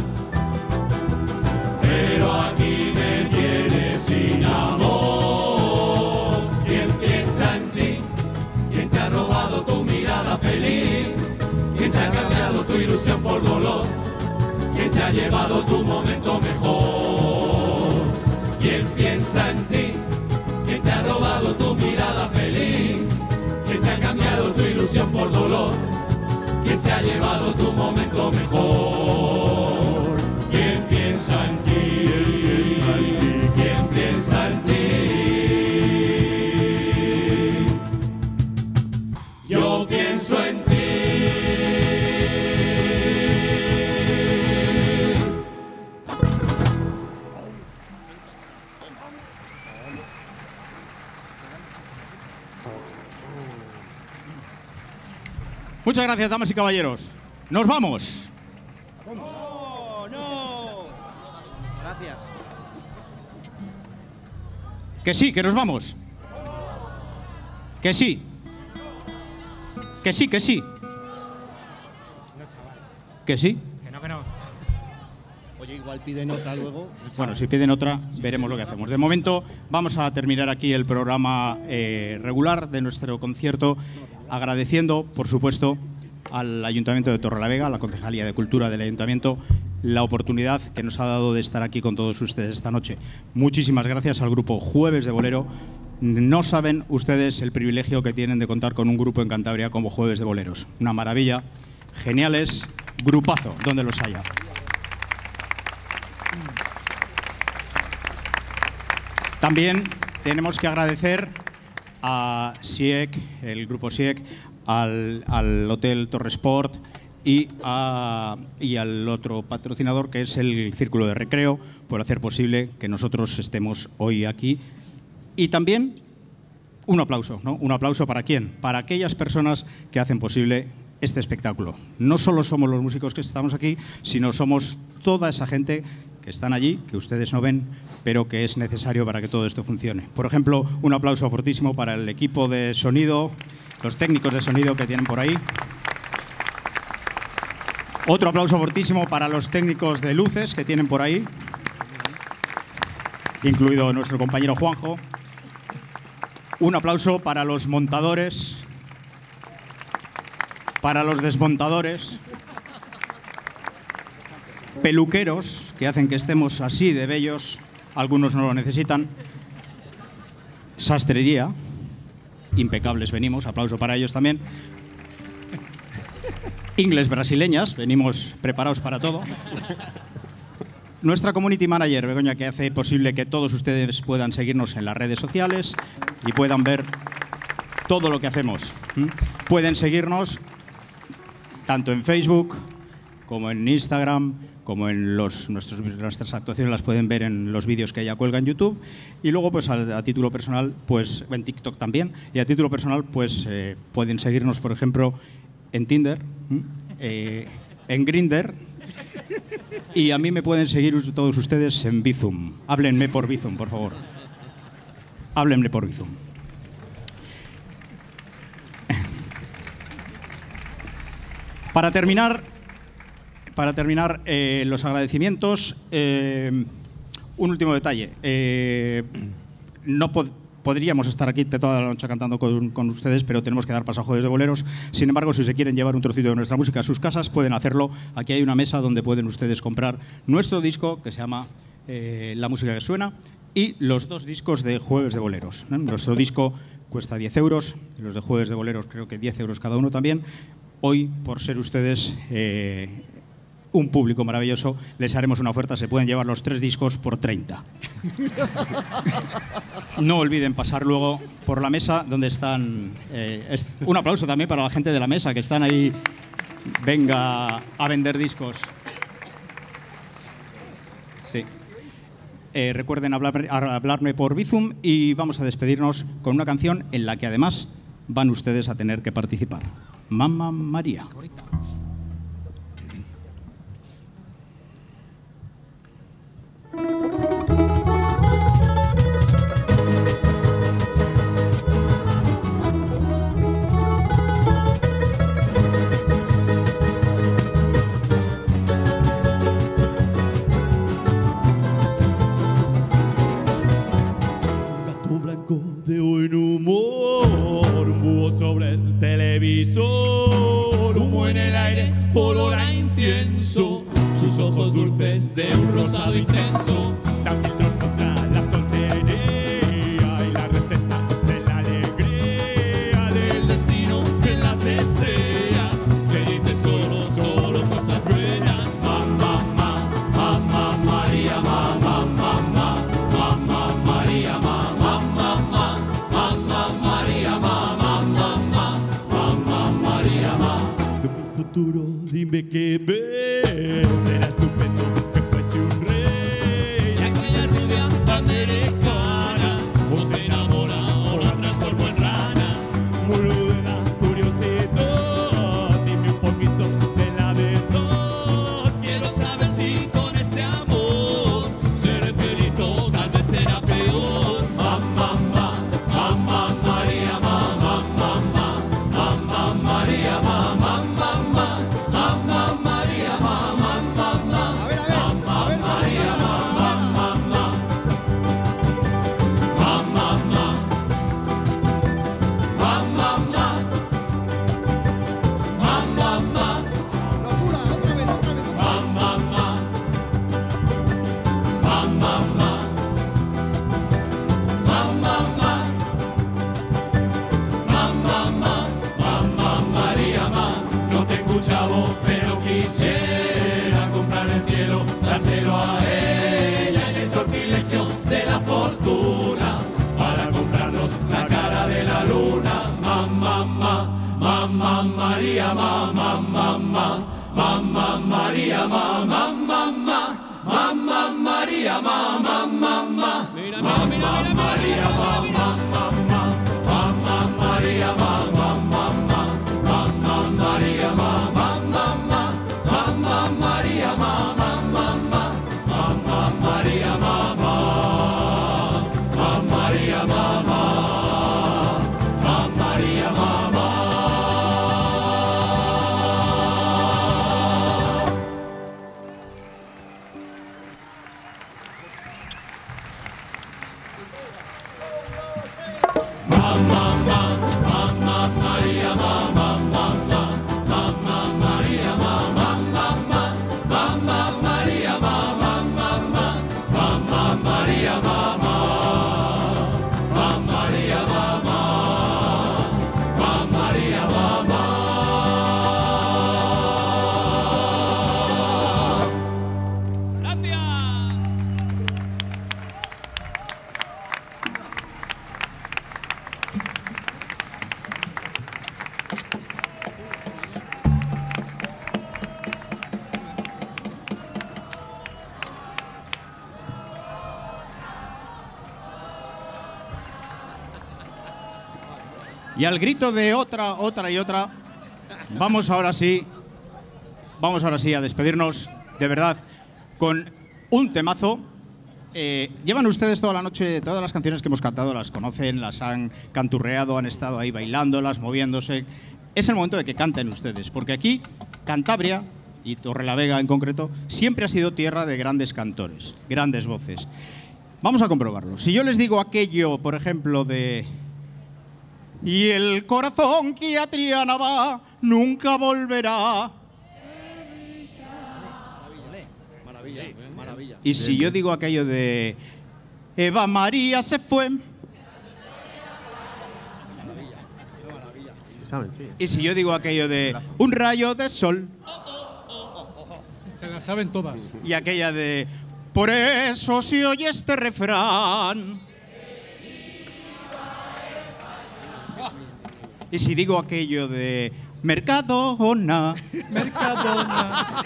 pero aquí me tienes sin amor. ¿Quién piensa en ti? ¿Quién te ha robado tu mirada feliz? ¿Quién te ha cambiado tu ilusión por dolor? ¿Quién se ha llevado tu momento mejor? ¿Quién piensa en ti? ¿Quién te ha robado tu mirada feliz? ¿Quién te ha cambiado tu ilusión por dolor? ¿Quién se ha llevado tu momento mejor? ¿Quién piensa en ti? ¿Quién piensa en ti? Yo pienso en ti. Muchas gracias, damas y caballeros. ¡Nos vamos! Gracias. Que sí, que nos vamos. Que sí. Que sí, que sí. Que sí. Que no. Oye, igual piden otra luego. Bueno, si piden otra, veremos lo que hacemos. De momento, vamos a terminar aquí el programa regular de nuestro concierto, agradeciendo, por supuesto, al Ayuntamiento de Torrelavega, a la Concejalía de Cultura del Ayuntamiento, la oportunidad que nos ha dado de estar aquí con todos ustedes esta noche. Muchísimas gracias al grupo Jueves de Bolero. No saben ustedes el privilegio que tienen de contar con un grupo en Cantabria como Jueves de Boleros. Una maravilla, geniales, grupazo, donde los haya. También tenemos que agradecer a SIEC, el grupo SIEC, al Hotel Torresport y al otro patrocinador, que es el Círculo de Recreo, por hacer posible que nosotros estemos hoy aquí. Y también un aplauso, ¿no? Un aplauso ¿para quién? Para aquellas personas que hacen posible este espectáculo. No solo somos los músicos que estamos aquí, sino somos toda esa gente que están allí, que ustedes no ven, pero que es necesario para que todo esto funcione. Por ejemplo, un aplauso fortísimo para el equipo de sonido, los técnicos de sonido que tienen por ahí. Otro aplauso fortísimo para los técnicos de luces que tienen por ahí, incluido nuestro compañero Juanjo. Un aplauso para los montadores, para los desmontadores, peluqueros que hacen que estemos así de bellos, algunos no lo necesitan, sastrería, impecables venimos, aplauso para ellos también, ingles brasileñas, venimos preparados para todo. Nuestra community manager, Begoña, que hace posible que todos ustedes puedan seguirnos en las redes sociales y puedan ver todo lo que hacemos. Pueden seguirnos tanto en Facebook como en Instagram, como en nuestras actuaciones las pueden ver en los vídeos que ella cuelga en YouTube. Y luego, pues a título personal, pues en TikTok también. Y a título personal, pues pueden seguirnos, por ejemplo, en Tinder, en Grindr. Y a mí me pueden seguir todos ustedes en Bizum. Háblenme por Bizum, por favor. Háblenme por Bizum. Para terminar, los agradecimientos, un último detalle. No podríamos estar aquí toda la noche cantando con ustedes, pero tenemos que dar paso a Jueves de Boleros. Sin embargo, si se quieren llevar un trocito de nuestra música a sus casas, pueden hacerlo. Aquí hay una mesa donde pueden ustedes comprar nuestro disco, que se llama La música que suena, y los dos discos de Jueves de Boleros. Nuestro disco cuesta 10 euros, los de Jueves de Boleros creo que 10 euros cada uno también. Hoy, por ser ustedes un público maravilloso, les haremos una oferta. Se pueden llevar los 3 discos por 30. No olviden pasar luego por la mesa donde están... un aplauso también para la gente de la mesa que están ahí. Venga a vender discos. Sí. Recuerden hablarme por Bizum y vamos a despedirnos con una canción en la que además van ustedes a tener que participar. Mamma María. olor a incienso, sus ojos dulces de un rosado intenso. Dan filtros contra la soltería y las recetas de la alegría Del destino de las estrellas, que dice solo cosas buenas. Mamá María, mamá María, mamá María, mamá María, De mi futuro dime qué ves. Será estupendo que fuese un rey. y aquella rubia americana o se enamora o la transformó en rana. Muero de la curiosidad. Dime un poquito de la verdad. Quiero saber si con este amor seré feliz o tal vez será peor. Mamá María, mamá María, mamá María, mamá María, no tengo un chavo, pero quisiera comprar el cielo, dárselo a ella en el sortilegio de la fortuna, para comprarnos la cara de la luna. Mamá María, mamá María, mamá María, mamá María, mamá María, mamá María, mamá María, Y al grito de otra y otra, vamos ahora sí a despedirnos de verdad con un temazo. Llevan ustedes toda la noche, todas las canciones que hemos cantado las conocen, las han canturreado, han estado ahí bailándolas, moviéndose. Es el momento de que canten ustedes, porque aquí Cantabria, y Torrelavega en concreto, siempre ha sido tierra de grandes cantores, grandes voces. Vamos a comprobarlo. Si yo les digo aquello, por ejemplo, de... Y el corazón que a Triana va, nunca volverá. Maravilla. Y si yo digo aquello de Eva María se fue. Y si yo digo aquello de un rayo de sol. Se las saben todas. Y aquella de por eso se oye este refrán. Y si digo aquello de Mercadona. Mercadona.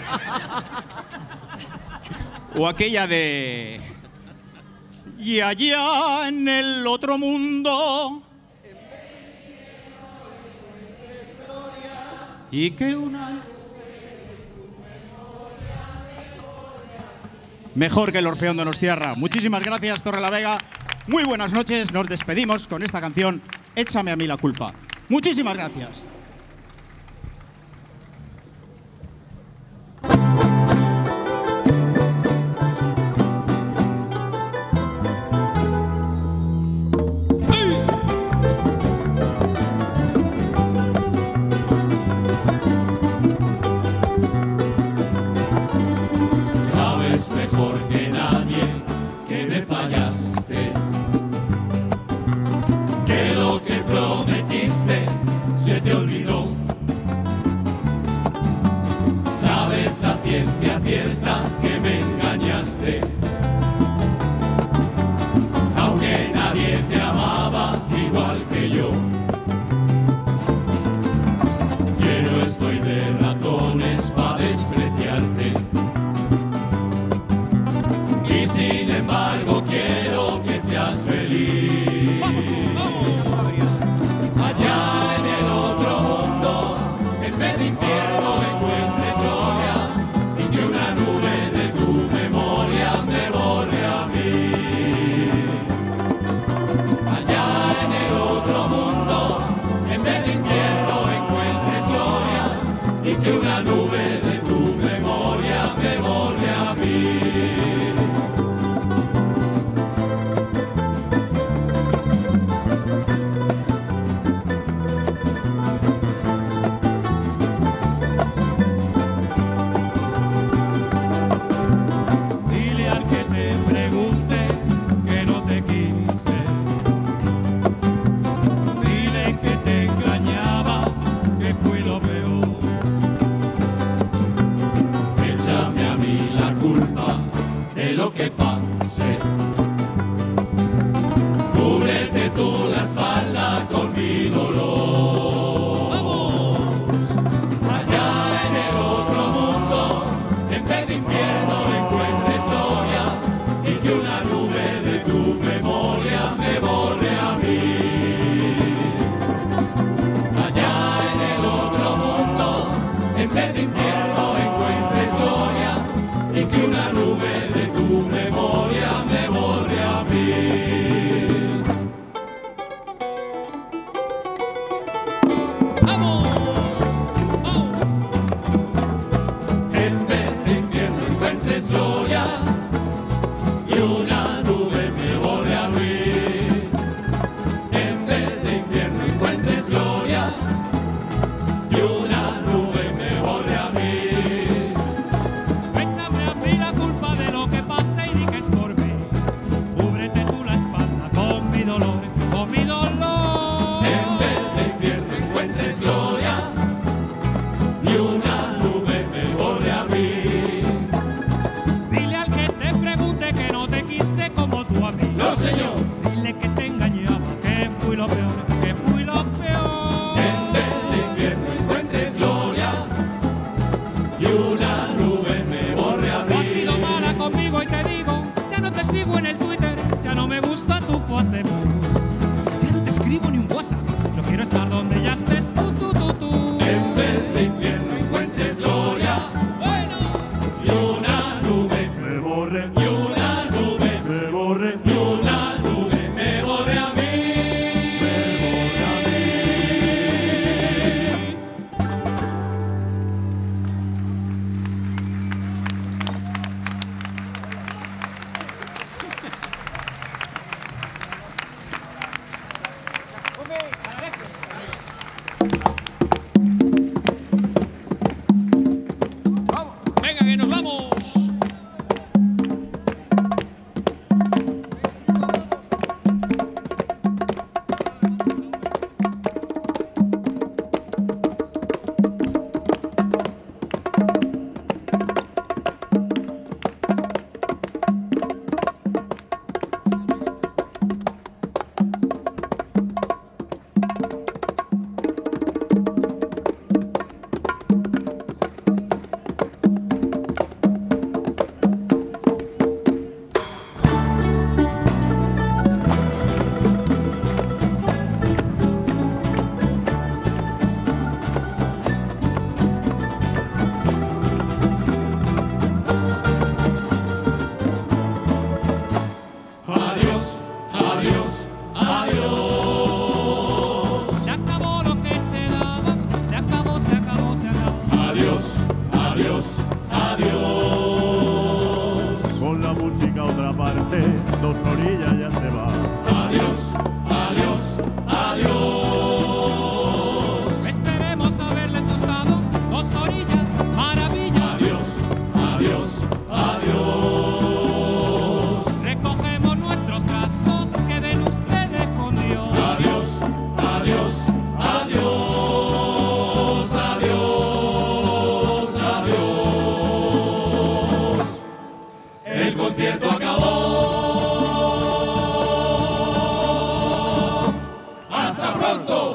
O aquella de y allá en el otro mundo. Y que una... Mejor que el Orfeón Donostiarra. Muchísimas gracias, Torrelavega. Muy buenas noches. Nos despedimos con esta canción, Échame a mí la culpa. Muchísimas gracias. ciencia cierta que me engañaste. Aunque nadie te amaba igual que yo. Lleno estoy de razones para despreciarte. Y sin embargo quiero que seas feliz. Allá en el otro mundo, en vez de infierno encuentres gloria, y que una nube de tu memoria me borre a mí. Allá en el otro mundo, en vez de infierno encuentres gloria, y que una nube de tu memoria me borre a mí. Lo que pase, cúbrete tú la espalda con mi dolor. ¡Vamos! Allá en el otro mundo, en vez de infierno encuentres gloria, y que una nube de tu memoria me borre a mí. Allá en el otro mundo, en vez de infierno encuentres gloria, y que una nube de tu memoria me borre a mí. ¡Vamos! ¡Vamos! En vez de infierno encuentres gloria, y una nube me borre a mí. En vez de infierno encuentres gloria, y una nube me borre a mí. No, señor. Dile que te engañaba, que fui lo peor, que fui lo peor. En vez de infierno encuentres gloria, y una nube me borre a mí. Tú has sido mala conmigo y te digo, ya no te sigo en el Twitter, ya no me gusta tu Facebook. Ya no te escribo ni un WhatsApp, yo quiero estar donde ya estés tú. En vez de infierno encuentres gloria, bueno, y una nube me borre, y una nube me borre, y una nube me borre a mí. Venga, que nos vamos. Dos orillas ya se va. Adiós, adiós, adiós. Esperemos haberles gustado. Dos orillas, maravilla. Adiós, adiós, adiós. Recogemos nuestros trastos, queden ustedes con Dios. Adiós, adiós, adiós, adiós, adiós. concierto acabó. ¡Hasta pronto!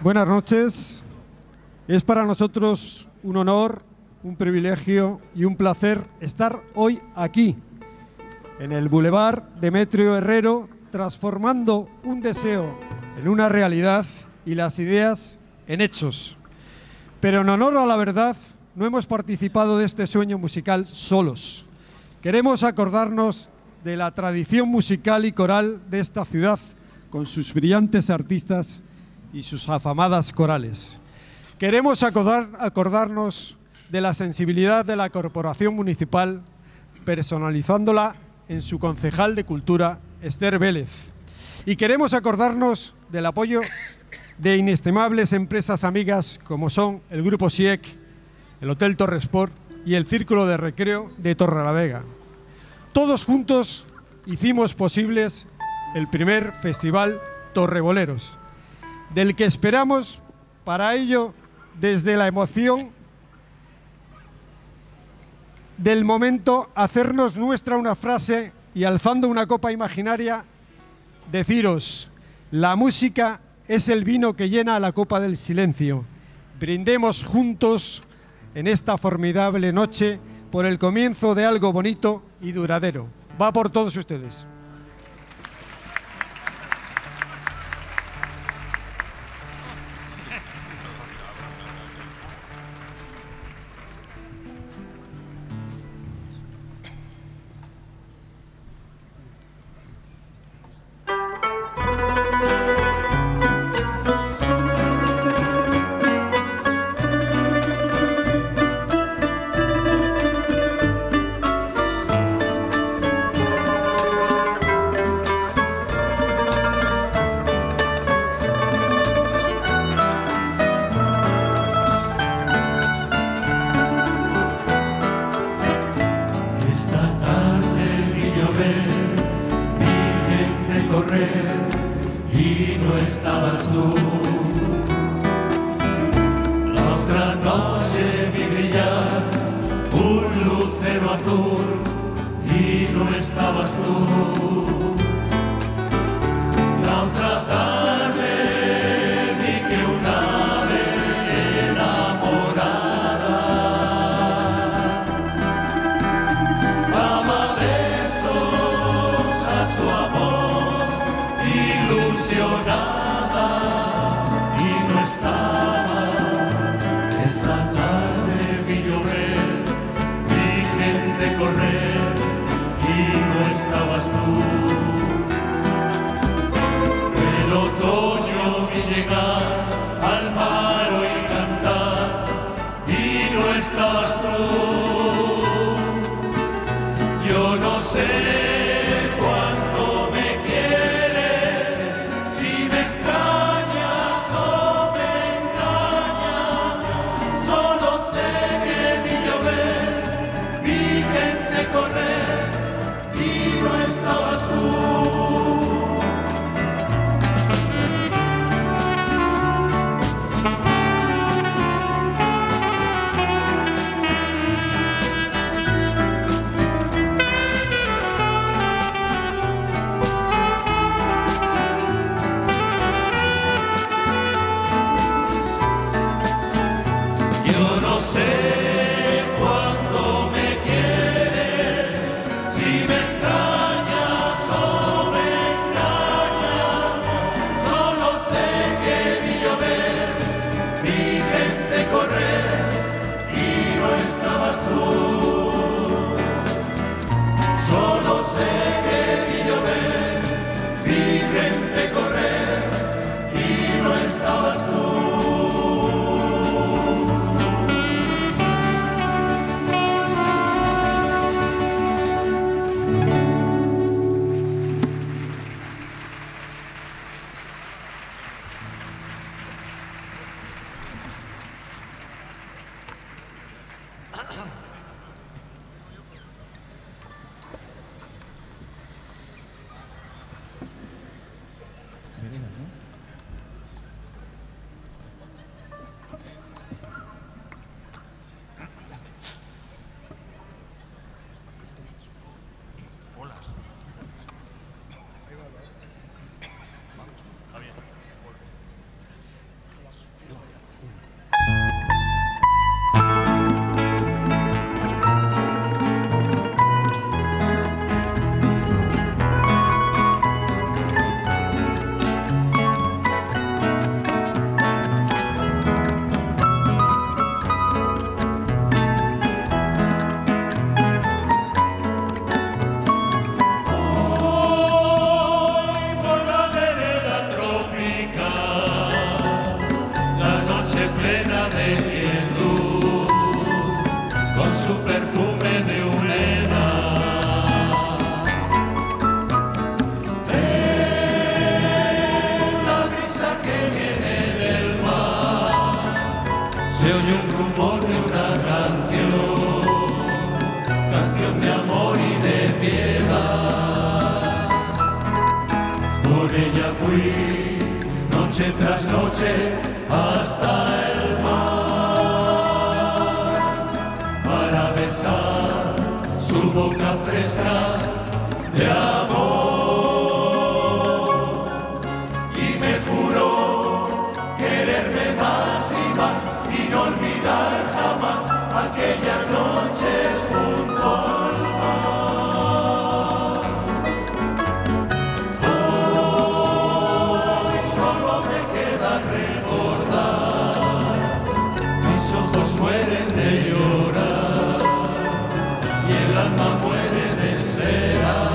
Buenas noches. Es para nosotros un honor, un privilegio y un placer estar hoy aquí, en el Boulevard Demetrio Herrero, transformando un deseo en una realidad y las ideas en hechos. Pero en honor a la verdad, no hemos participado de este sueño musical solos. Queremos acordarnos de la tradición musical y coral de esta ciudad, con sus brillantes artistas y sus afamadas corales. Queremos acordarnos de la sensibilidad de la Corporación Municipal, personalizándola en su concejal de Cultura, Esther Vélez. Y queremos acordarnos del apoyo de inestimables empresas amigas como son el Grupo SIEC, el Hotel Torresport y el Círculo de Recreo de Torrelavega. Todos juntos hicimos posibles el primer Festival Torreboleros, del que esperamos para ello desde la emoción del momento hacernos nuestra una frase y alzando una copa imaginaria deciros: la música es el vino que llena la copa del silencio. Brindemos juntos en esta formidable noche por el comienzo de algo bonito y duradero. Va por todos ustedes. Y no estabas tú. La otra noche vi brillar un lucero azul y no estabas tú. La otra tarde vi que un ave enamorada daba besos a su amor. Ilusionada y no estabas. Esta tarde vi llover, vi gente correr y no estabas tú. se oye un rumor de una canción de amor y de piedad. Por ella fui noche tras noche hasta el mar para besar su boca fresca de amor, y me juró quererme más y más y no olvidar jamás aquellas noches junto al mar. Hoy solo me queda recordar, mis ojos mueren de llorar y el alma muere de esperar.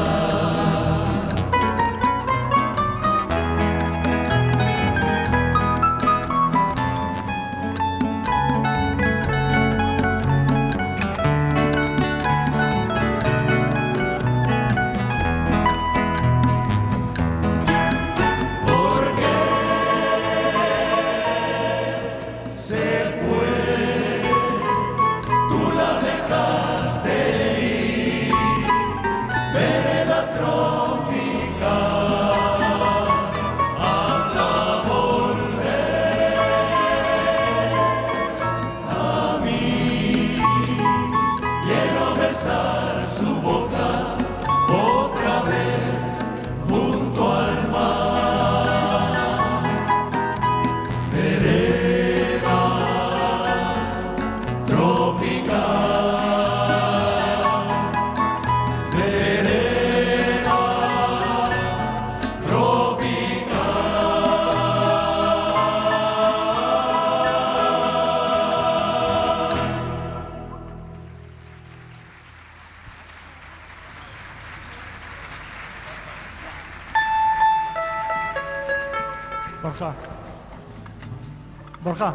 Borja.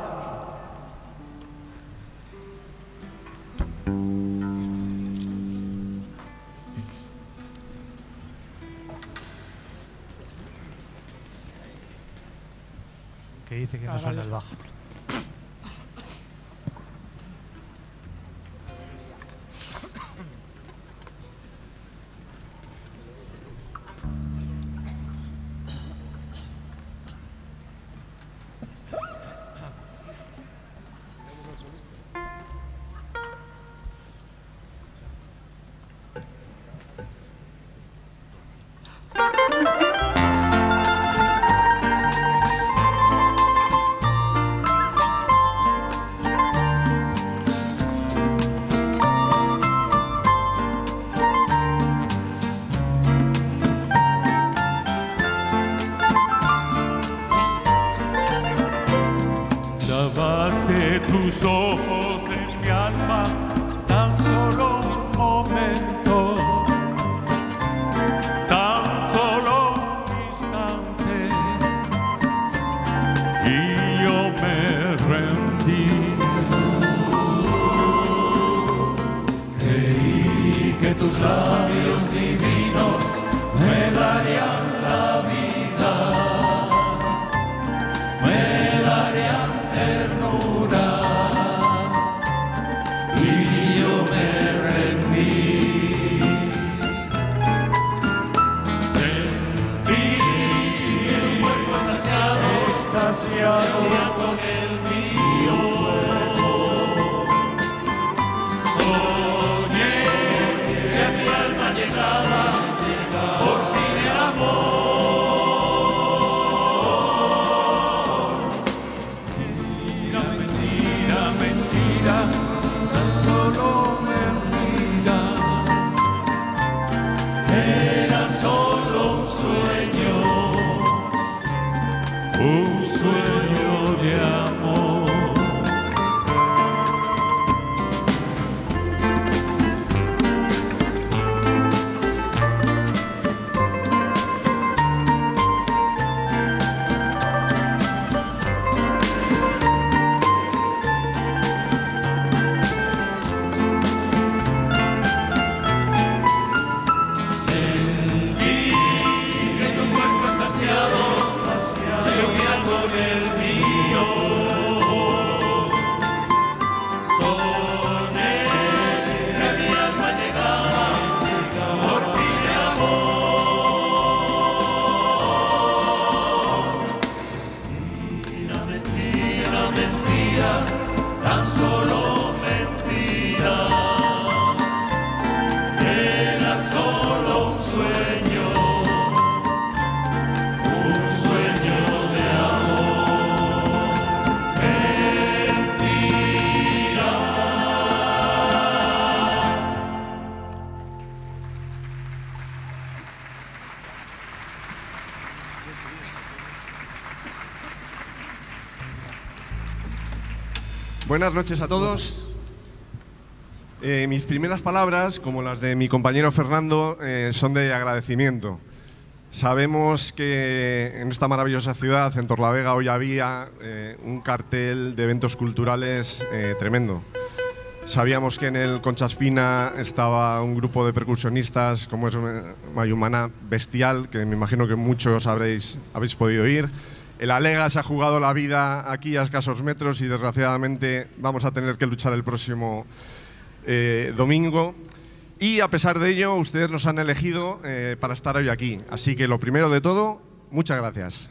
Que dice que no suena el bajo. Lavaste tus ojos en mi alma tan solo un momento, tan solo un instante, y yo me rendí. Creí que tus labios divinos me darían la vida, me darían ternura, y yo me rendí. Sentí que tu cuerpo extasiado se unía con el mío. Soñé que a mi alma llegaba por fin el amor. Tan solo mentira, era solo un sueño de amor. Buenas noches a todos. Mis primeras palabras, como las de mi compañero Fernando, son de agradecimiento. Sabemos que en esta maravillosa ciudad, en Torlavega, hoy había un cartel de eventos culturales tremendo. Sabíamos que en el Concha Espina estaba un grupo de percusionistas, como es Mayumana, bestial, que me imagino que muchos habéis podido ir. El Alega se ha jugado la vida aquí a escasos metros y desgraciadamente vamos a tener que luchar el próximo domingo. Y a pesar de ello, ustedes nos han elegido para estar hoy aquí. Así que lo primero de todo, muchas gracias.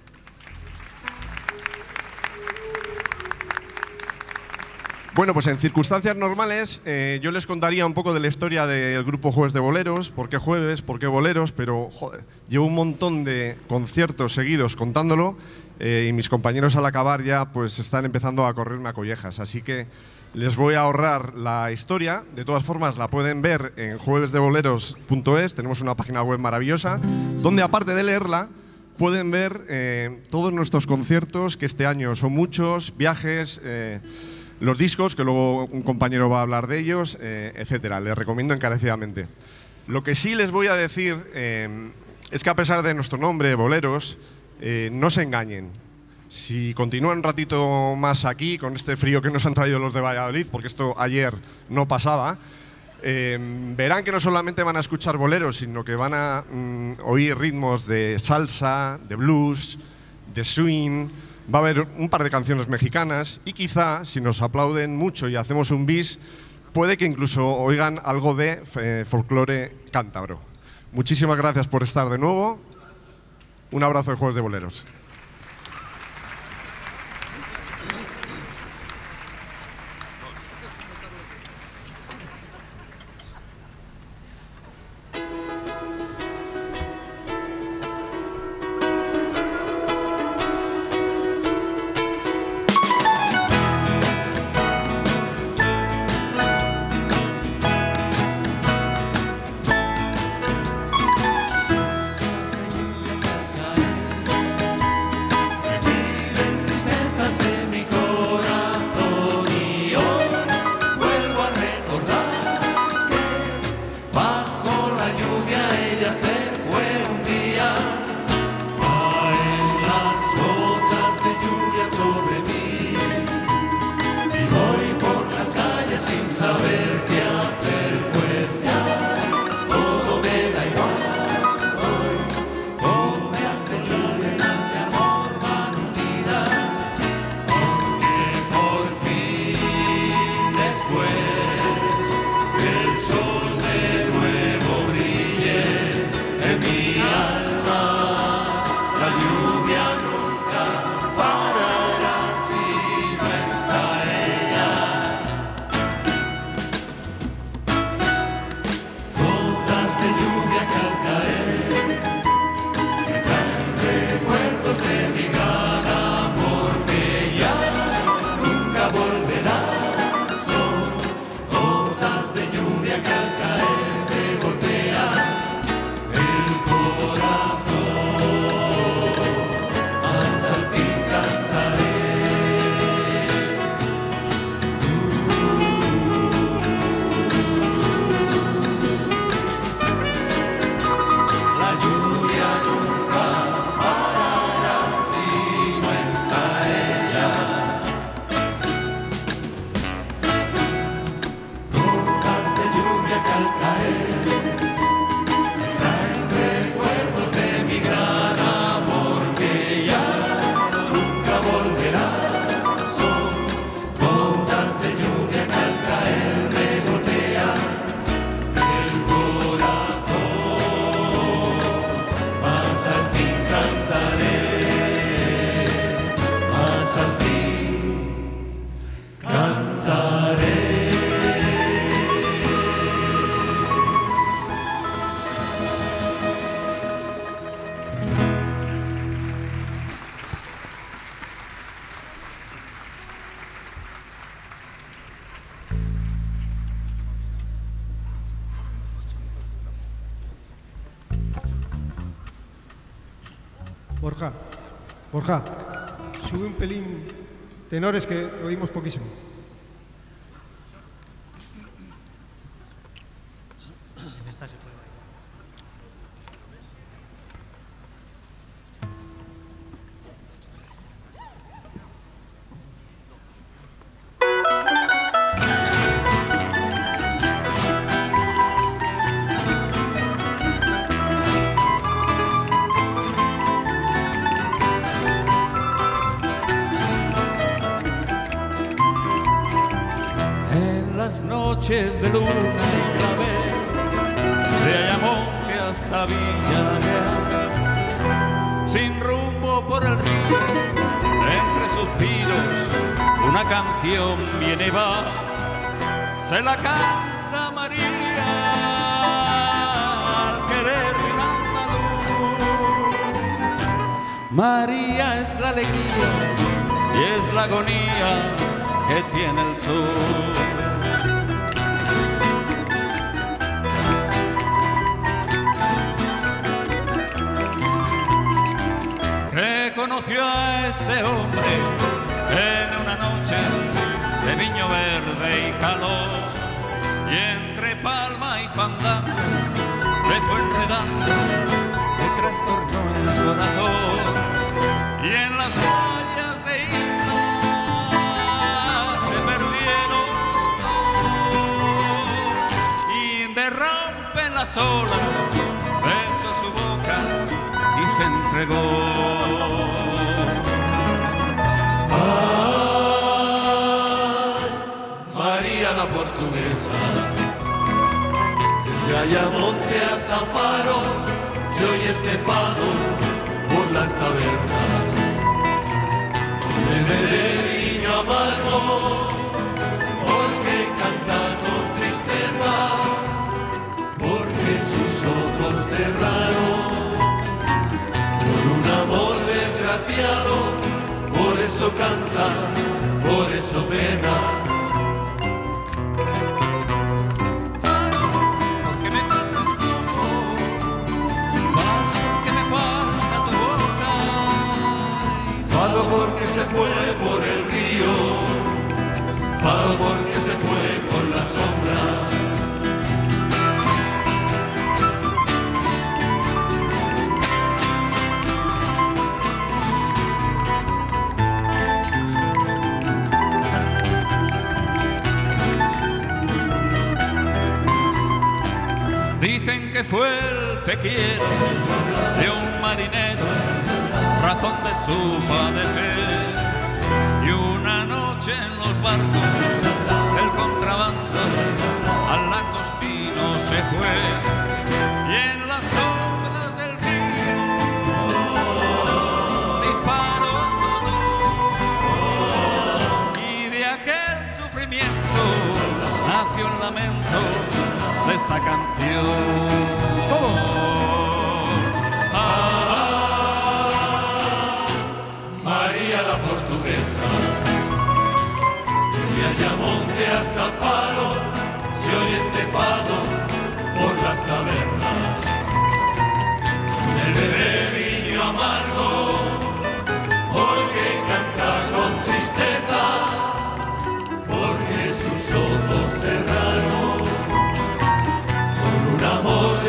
Bueno, pues en circunstancias normales yo les contaría un poco de la historia del grupo Jueves de Boleros, por qué jueves, por qué boleros, pero joder, llevo un montón de conciertos seguidos contándolo y mis compañeros al acabar ya pues están empezando a correrme a collejas, así que les voy a ahorrar la historia. De todas formas la pueden ver en juevesdeboleros.es, tenemos una página web maravillosa donde aparte de leerla pueden ver todos nuestros conciertos, que este año son muchos, viajes, los discos, que luego un compañero va a hablar de ellos, etcétera. Les recomiendo encarecidamente. Lo que sí les voy a decir es que a pesar de nuestro nombre, Boleros, no se engañen. Si continúan un ratito más aquí, con este frío que nos han traído los de Valladolid, porque esto ayer no pasaba, verán que no solamente van a escuchar boleros, sino que van a oír ritmos de salsa, de blues, de swing. Va a haber un par de canciones mexicanas y quizá, si nos aplauden mucho y hacemos un bis, puede que incluso oigan algo de folclore cántabro. Muchísimas gracias por estar de nuevo. Un abrazo de Jueves de Boleros. Borja, sube un pelín tenores que oímos poquísimo. En esta se puede bailar. Noches de luna y clavel, de Ayamonte hasta Villa Real, sin rumbo por el río, entre suspiros, una canción viene y va, se la canta María al querer de un andaluz. María es la alegría y es la agonía que tiene el sur. Conoció a ese hombre en una noche de viño verde y calor, y entre palma y fandango se fue enredando, le trastornó el corazón, y en las playas de islas se perdieron los dos, y derrampen las olas, besó su boca y se entregó. La portuguesa, desde Ayamonte hasta Faro se oye este fado por las tabernas. Beberé viño amargo porque canta con tristeza, porque sus ojos cerraron por un amor desgraciado, por eso canta, por eso pena. Porque se fue por el río, fado porque se fue con la sombra. Dicen que fue el te quiero de un marinero, razón de su padecer, y una noche en los barcos el contrabando al langostino se fue, y en las sombras del río disparos sonó, y de aquel sufrimiento nació el lamento de esta canción. Todos. La portuguesa, desde Ayamonte hasta Faro se oye este fado por las tabernas. Beberé viño amargo porque canta con tristeza, porque sus ojos cerraron por un amor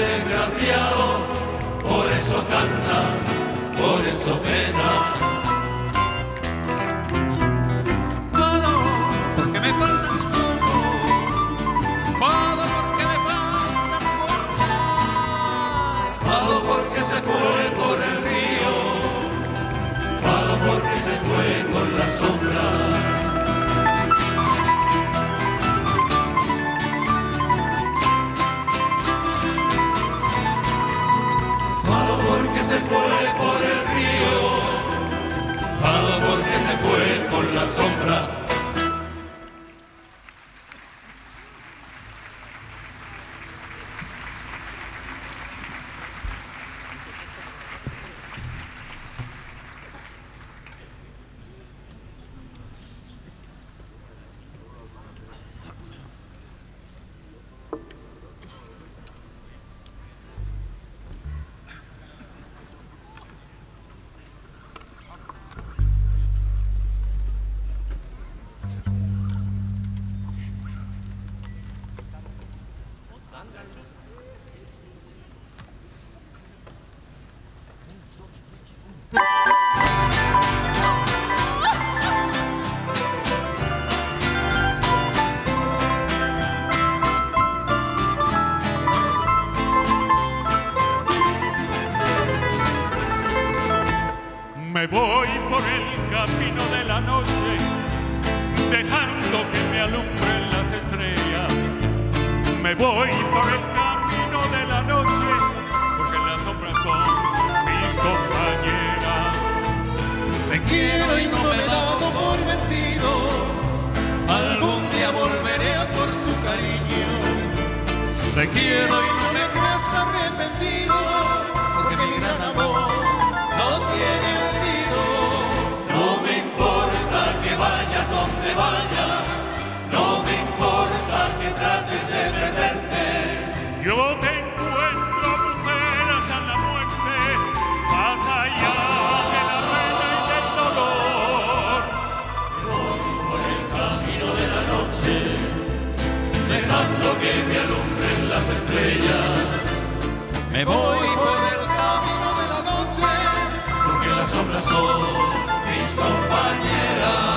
Me voy por el camino de la noche, dejando que me alumbren las estrellas. Me voy por el camino de la noche, porque las sombras son mis compañeras. Te quiero y no me he dado por vencido, algún día volveré a por tu cariño. Te quiero y no me creas arrepentido, porque mi gran amor no tiene olvido. No me importa que vayas donde vayas, no me importa que trates de perderte. Yo te encuentro, mujer, hasta la muerte, más allá de la pena y del dolor. Por el camino de la noche, dejando que me alumbren las estrellas. Me voy por el camino de la noche, porque las sombras son mis compañeras.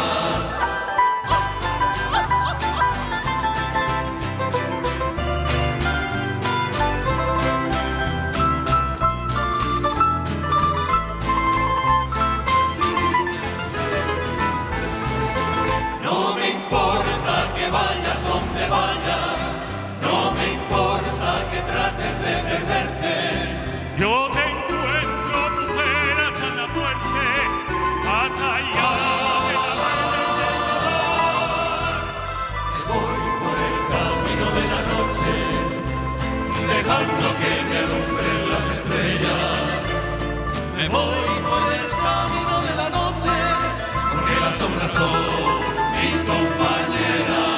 No me importa que vayas donde vayas, no me importa que trates de perderte. Yo te encuentro, mujer, hasta la muerte, más allá de la pena y del dolor. Me voy por el camino de la noche, dejando que me alumbren las estrellas. Me voy por el camino de la noche, porque las sombras son mis compañeras.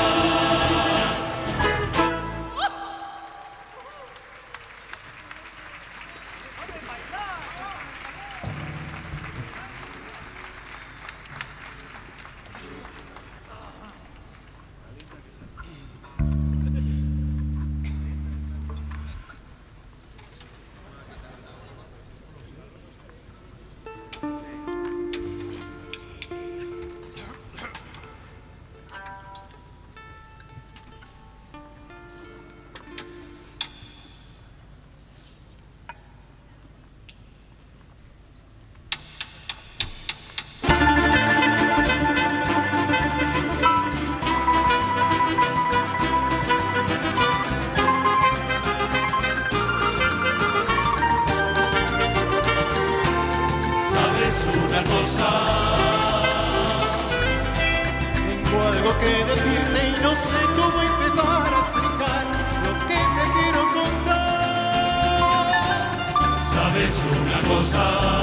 Tengo algo que decirte y no sé cómo empezar a explicar lo que te quiero contar. ¿Sabes una cosa?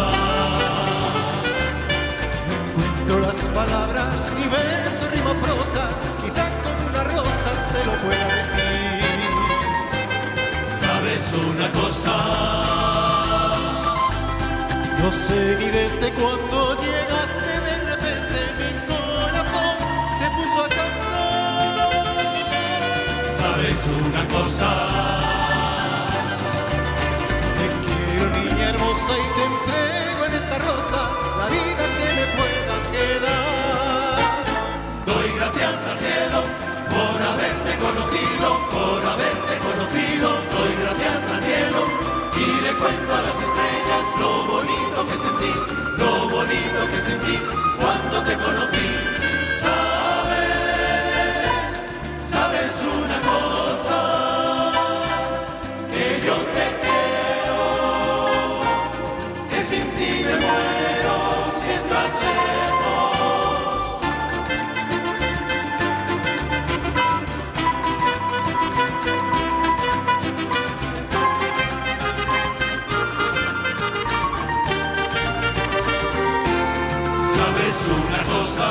No encuentro las palabras, ni verso, rima, prosa, quizá con una rosa te lo pueda decir. ¿Sabes una cosa? No sé ni desde cuándo llegaste, de repente mi corazón se puso a cantar. ¿Sabes una cosa? Te quiero, niña hermosa, y te entrego en esta rosa la vida que me pueda quedar. Doy gracias al cielo por haberte conocido, por haberte conocido. Doy gracias al cielo y le cuento a las estrellas lo bonito que sentí, lo bonito que sentí cuando te conocí. Sabes una cosa, que yo te quiero, que sin ti me muero si estás lejos. ¿Sabes una cosa?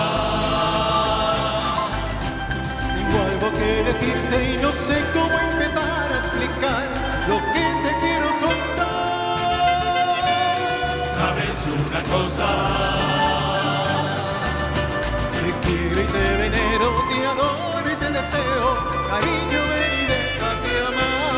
Tengo algo que decirte y no sé cómo empezar a explicar lo que te quiero contar. ¿Sabes una cosa? Te quiero y te venero, te adoro y te deseo, cariño, ven y déjate amar.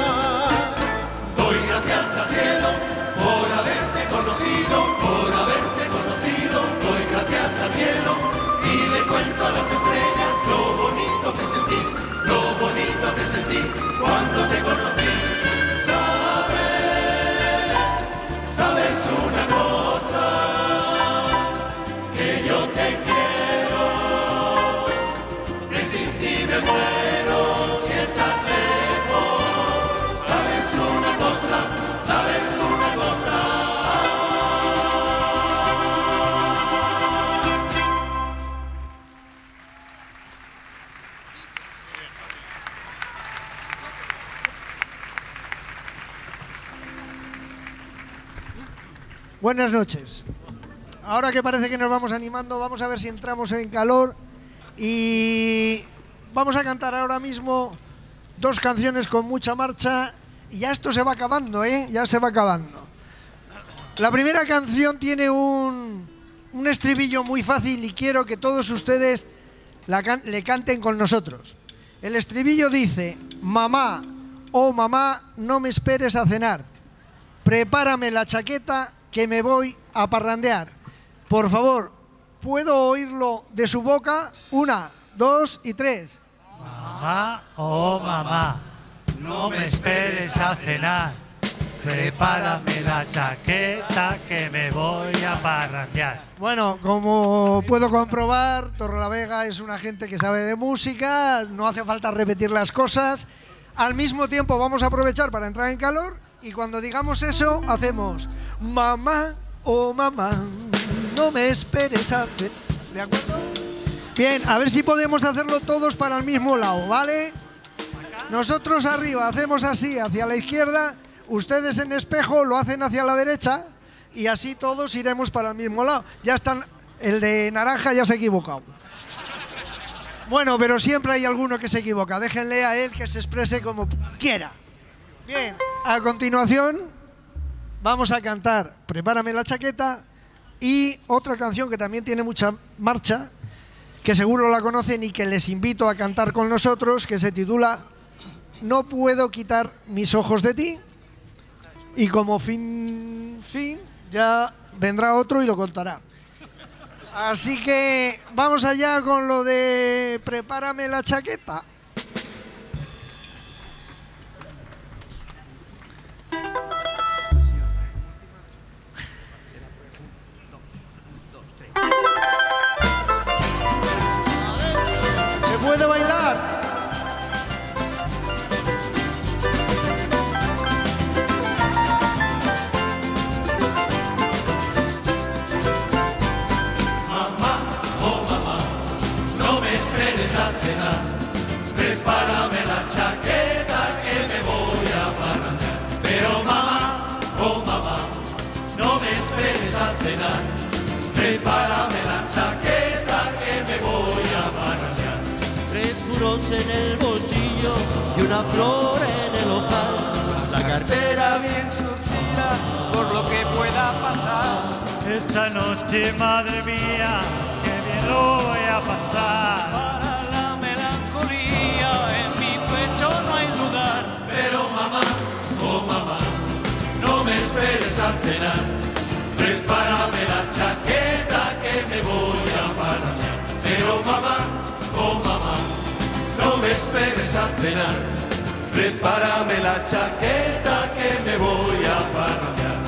me muero si estás lejos. ¿Sabes una cosa? ¿Sabes una cosa? Buenas noches. Ahora que parece que nos vamos animando, vamos a ver si entramos en calor y vamos a cantar ahora mismo 2 canciones con mucha marcha y ya esto se va acabando, ya se va acabando. La primera canción tiene un estribillo muy fácil y quiero que todos ustedes le canten con nosotros. El estribillo dice: mamá, oh mamá, no me esperes a cenar, prepárame la chaqueta que me voy a parrandear. Por favor, ¿puedo oírlo de su boca? 1, 2 y 3. Mamá, oh mamá, no me esperes a cenar, prepárame la chaqueta que me voy a parrandear. Bueno, como puedo comprobar, Torrelavega es una gente que sabe de música, no hace falta repetir las cosas. Al mismo tiempo vamos a aprovechar para entrar en calor y cuando digamos eso hacemos mamá, oh mamá, no me esperes a cenar. ¿De acuerdo? Bien, a ver si podemos hacerlo todos para el mismo lado, ¿vale? Nosotros arriba hacemos así hacia la izquierda, ustedes en espejo lo hacen hacia la derecha y así todos iremos para el mismo lado. Ya están, el de naranja ya se ha equivocado. Bueno, pero siempre hay alguno que se equivoca. Déjenle a él que se exprese como quiera. Bien, a continuación vamos a cantar Prepárame la chaqueta y otra canción que también tiene mucha marcha, que seguro la conocen y que les invito a cantar con nosotros, que se titula No puedo quitar mis ojos de ti. Y como fin, ya vendrá otro y lo contará. Así que vamos allá con lo de Prepárame la chaqueta. ¿Se puede bailar? Prepárame la chaqueta que me voy a parrandear. Pero mamá, oh mamá, no me esperes a cenar. Prepárame la chaqueta que me voy a parrandear. 3 puros en el bolsillo y una flor en el ojal. La cartera bien surtida por lo que pueda pasar. Esta noche, madre mía, que bien lo voy a pasar. Pero mamá, oh mamá, no me esperes a cenar. Prepárame la chaqueta que me voy a parrandear. Pero mamá, oh mamá, no me esperes a cenar. Prepárame la chaqueta que me voy a parrandear.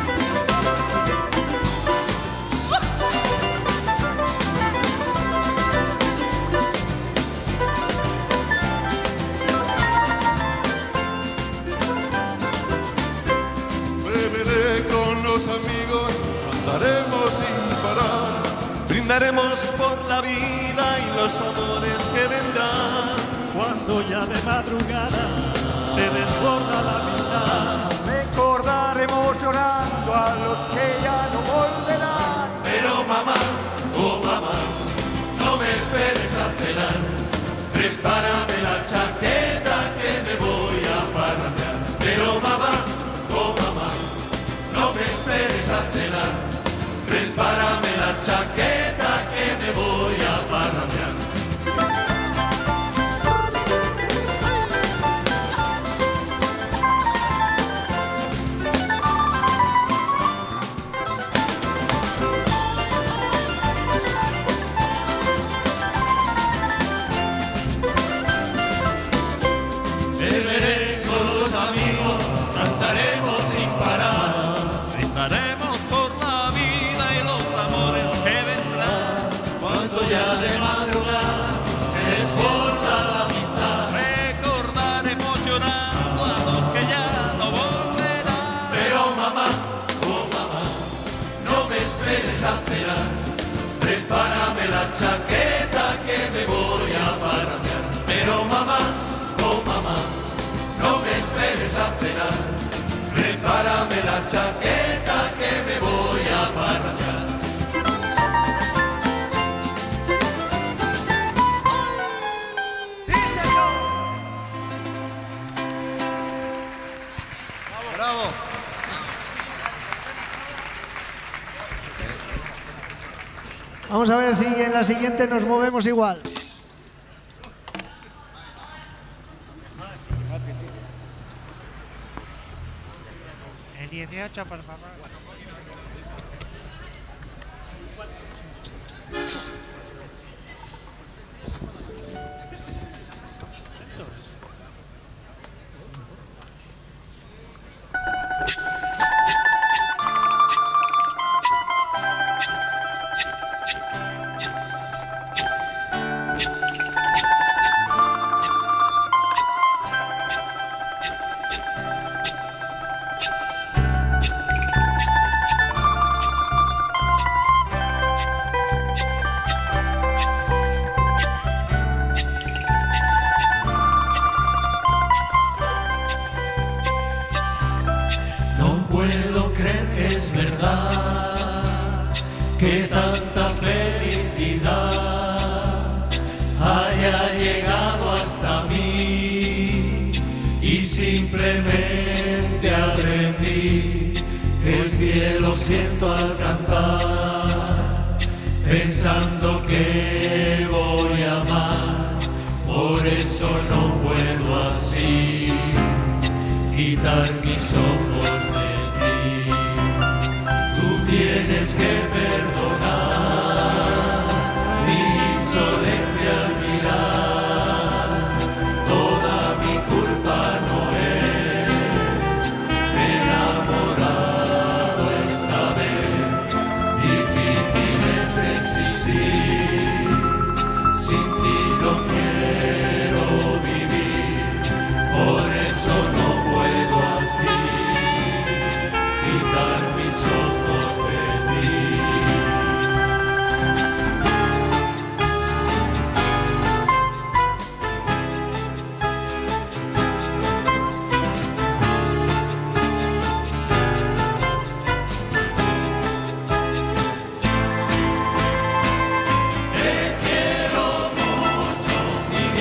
Con los amigos cantaremos sin parar, brindaremos por la vida y los amores que vendrán. Cuando ya de madrugada se desborda la amistad, recordaremos llorando a los que ya no volverán. Pero mamá, oh mamá, no me esperes a cenar. Prepárame la chaqueta que me voy a parrandear. Pero mamá, oh mamá, no me esperes a cenar. Prepárame la chaqueta que me voy a parrandear. chaqueta que me voy a parrandear. Pero mamá, oh mamá, no me esperes a cenar, prepárame la chaqueta que me voy a parrandear. ¡Sí, señor! ¡Bravo! Vamos a ver si en la siguiente nos movemos igual. El 18, por favor. Puedo creer que es verdad que tanta felicidad haya llegado hasta mí y simplemente aprendí que el cielo siento alcanzar pensando que voy a amar, por eso no puedo así quitar mis ojos de ti. Tú tienes que perdonar mi insolencia al mirar. Toda mi culpa no es, me he enamorado esta vez. Difícil es existir, sin ti no quiero vivir, por eso no puedo así quitar mis ojos de ti. Te quiero mucho, mi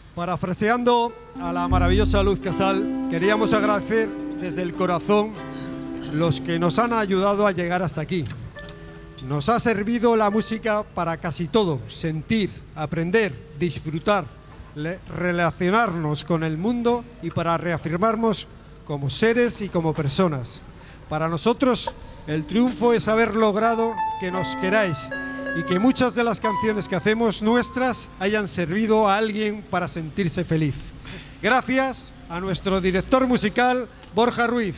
Parafraseando a la maravillosa Luz Casal, queríamos agradecer desde el corazón los que nos han ayudado a llegar hasta aquí. Nos ha servido la música para casi todo: sentir, aprender, disfrutar, relacionarnos con el mundo y para reafirmarnos como seres y como personas. Para nosotros, el triunfo es haber logrado que nos queráis y que muchas de las canciones que hacemos nuestras hayan servido a alguien para sentirse feliz. Gracias a nuestro director musical, Borja Ruiz.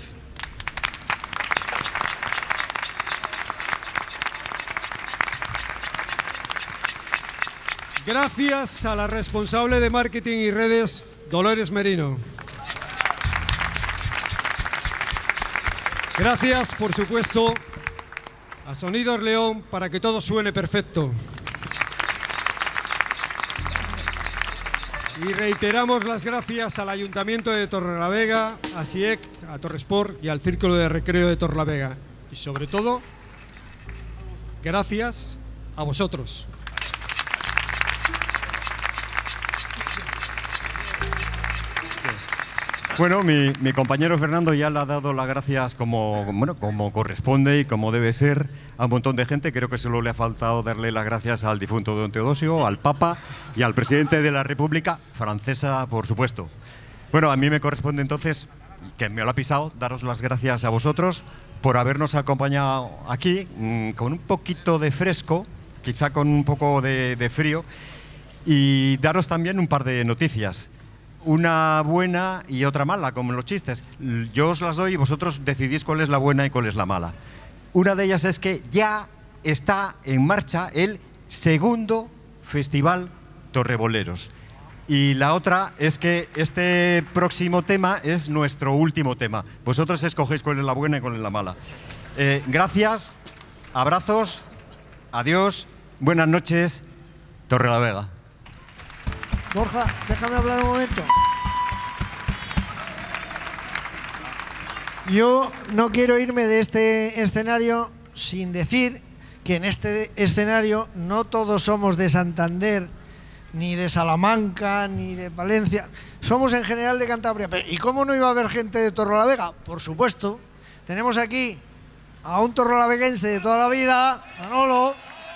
Gracias a la responsable de marketing y redes, Dolores Merino. Gracias, por supuesto, a Sonidos León para que todo suene perfecto. Y reiteramos las gracias al Ayuntamiento de Torrelavega, a SIEC, a Torresport y al Círculo de Recreo de Torrelavega. Y sobre todo, gracias a vosotros. Bueno, mi compañero Fernando ya le ha dado las gracias como corresponde y como debe ser a un montón de gente. Creo que solo le ha faltado darle las gracias al difunto don Teodosio, al Papa y al presidente de la República Francesa, por supuesto. Bueno, a mí me corresponde entonces, que me lo ha pisado, daros las gracias a vosotros por habernos acompañado aquí con un poquito de fresco, quizá con un poco de frío, y daros también un par de noticias. Una buena y otra mala, como en los chistes. Yo os las doy y vosotros decidís cuál es la buena y cuál es la mala. Una de ellas es que ya está en marcha el segundo Festival Torreboleros. Y la otra es que este próximo tema es nuestro último tema. Vosotros escogéis cuál es la buena y cuál es la mala. Gracias, abrazos, adiós, buenas noches, Torrelavega. Borja, déjame hablar un momento. Yo no quiero irme de este escenario sin decir que en este escenario no todos somos de Santander, ni de Salamanca, ni de Valencia. Somos en general de Cantabria. ¿Y cómo no iba a haber gente de Torrelavega? Por supuesto. Tenemos aquí a un torrelaveguense de toda la vida, Manolo.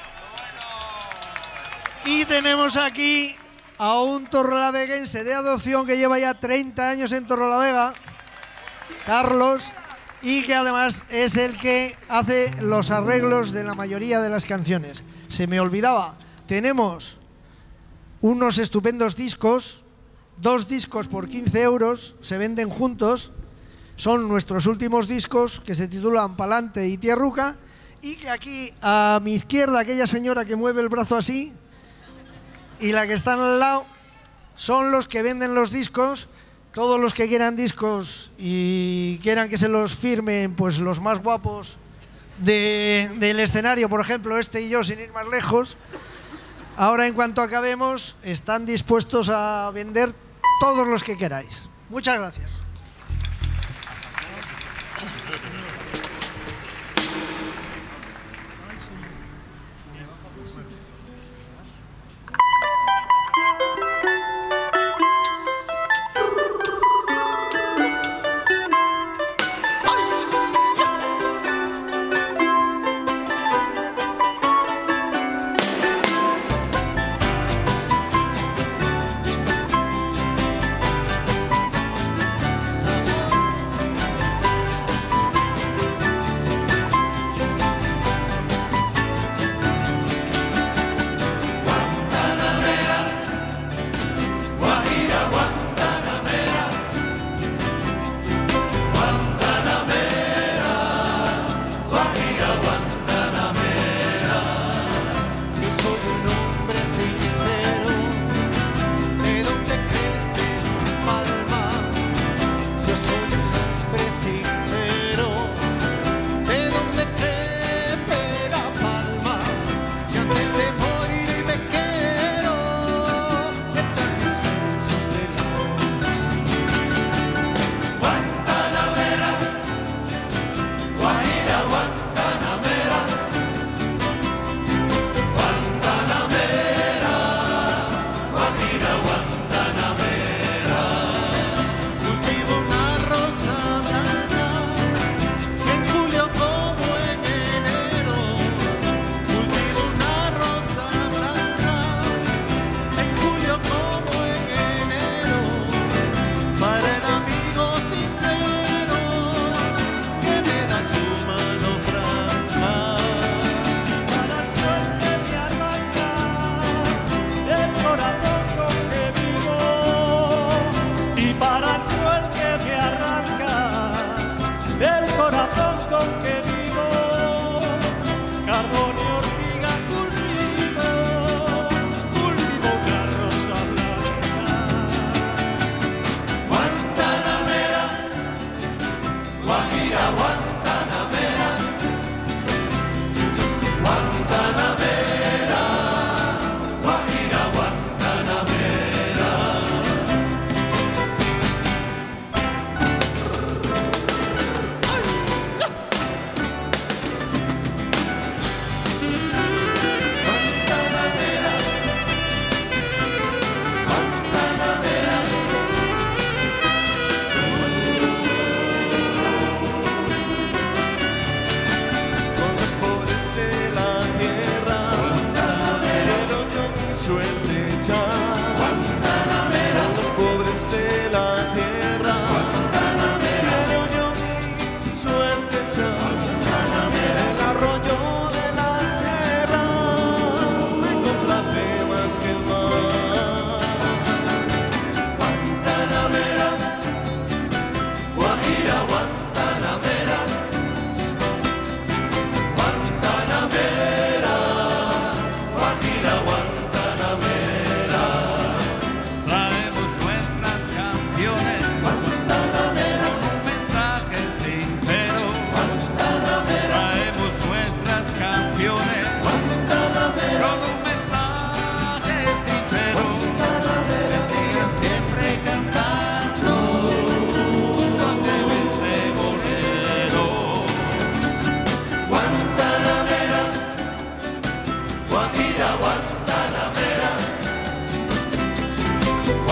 Y tenemos aquí a un torrelaveguense de adopción que lleva ya 30 años en Torrelavega, Carlos, y que además es el que hace los arreglos de la mayoría de las canciones. Se me olvidaba, tenemos unos estupendos discos, 2 discos por 15 euros, se venden juntos, son nuestros últimos discos que se titulan Palante y Tierruca, y que aquí a mi izquierda, aquella señora que mueve el brazo así, y la que están al lado son los que venden los discos. Todos los que quieran discos y quieran que se los firmen, pues los más guapos del escenario, por ejemplo este y yo, sin ir más lejos, ahora en cuanto acabemos están dispuestos a vender todos los que queráis. Muchas gracias.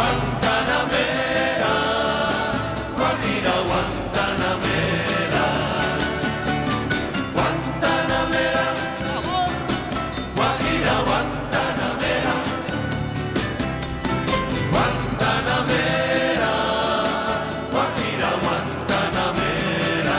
Guantanamera, Guajira, Guantanamera, Guantanamera, Guajira, Guantanamera, Guantanamera, Guajira, Guantanamera.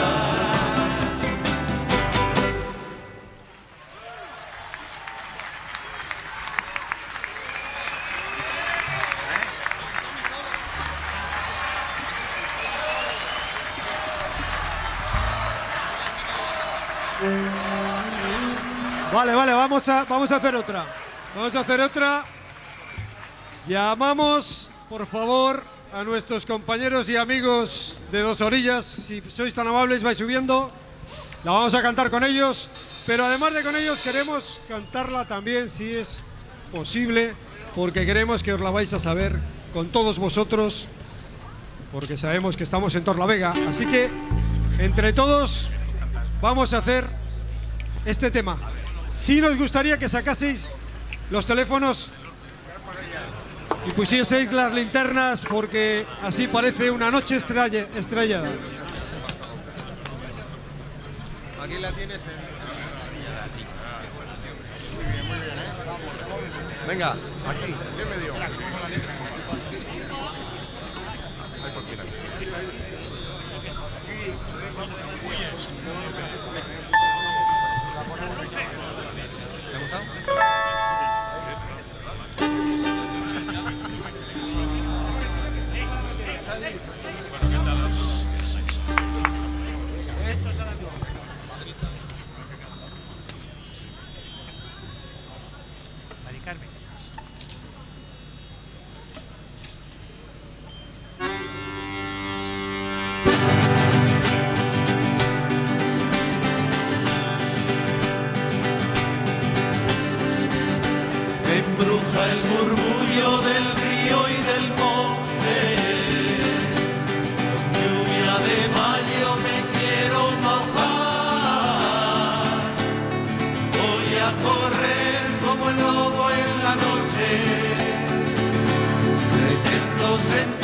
Vale, vamos a hacer otra. Vamos a hacer otra. Llamamos, por favor, a nuestros compañeros y amigos de Dos Orillas. Si sois tan amables, vais subiendo. La vamos a cantar con ellos. Pero además de con ellos, queremos cantarla también, si es posible, porque queremos que os la vais a saber con todos vosotros, porque sabemos que estamos en Torlavega. Así que, entre todos, vamos a hacer este tema. Sí nos gustaría que sacaseis los teléfonos y pusieseis las linternas, porque así parece una noche estrellada. Aquí la tienes. Venga, aquí, en medio. Embruja el murmullo del río y del monte. Lluvia de mayo, me quiero mojar. Voy a correr como el lobo en la noche. Pretendo sentir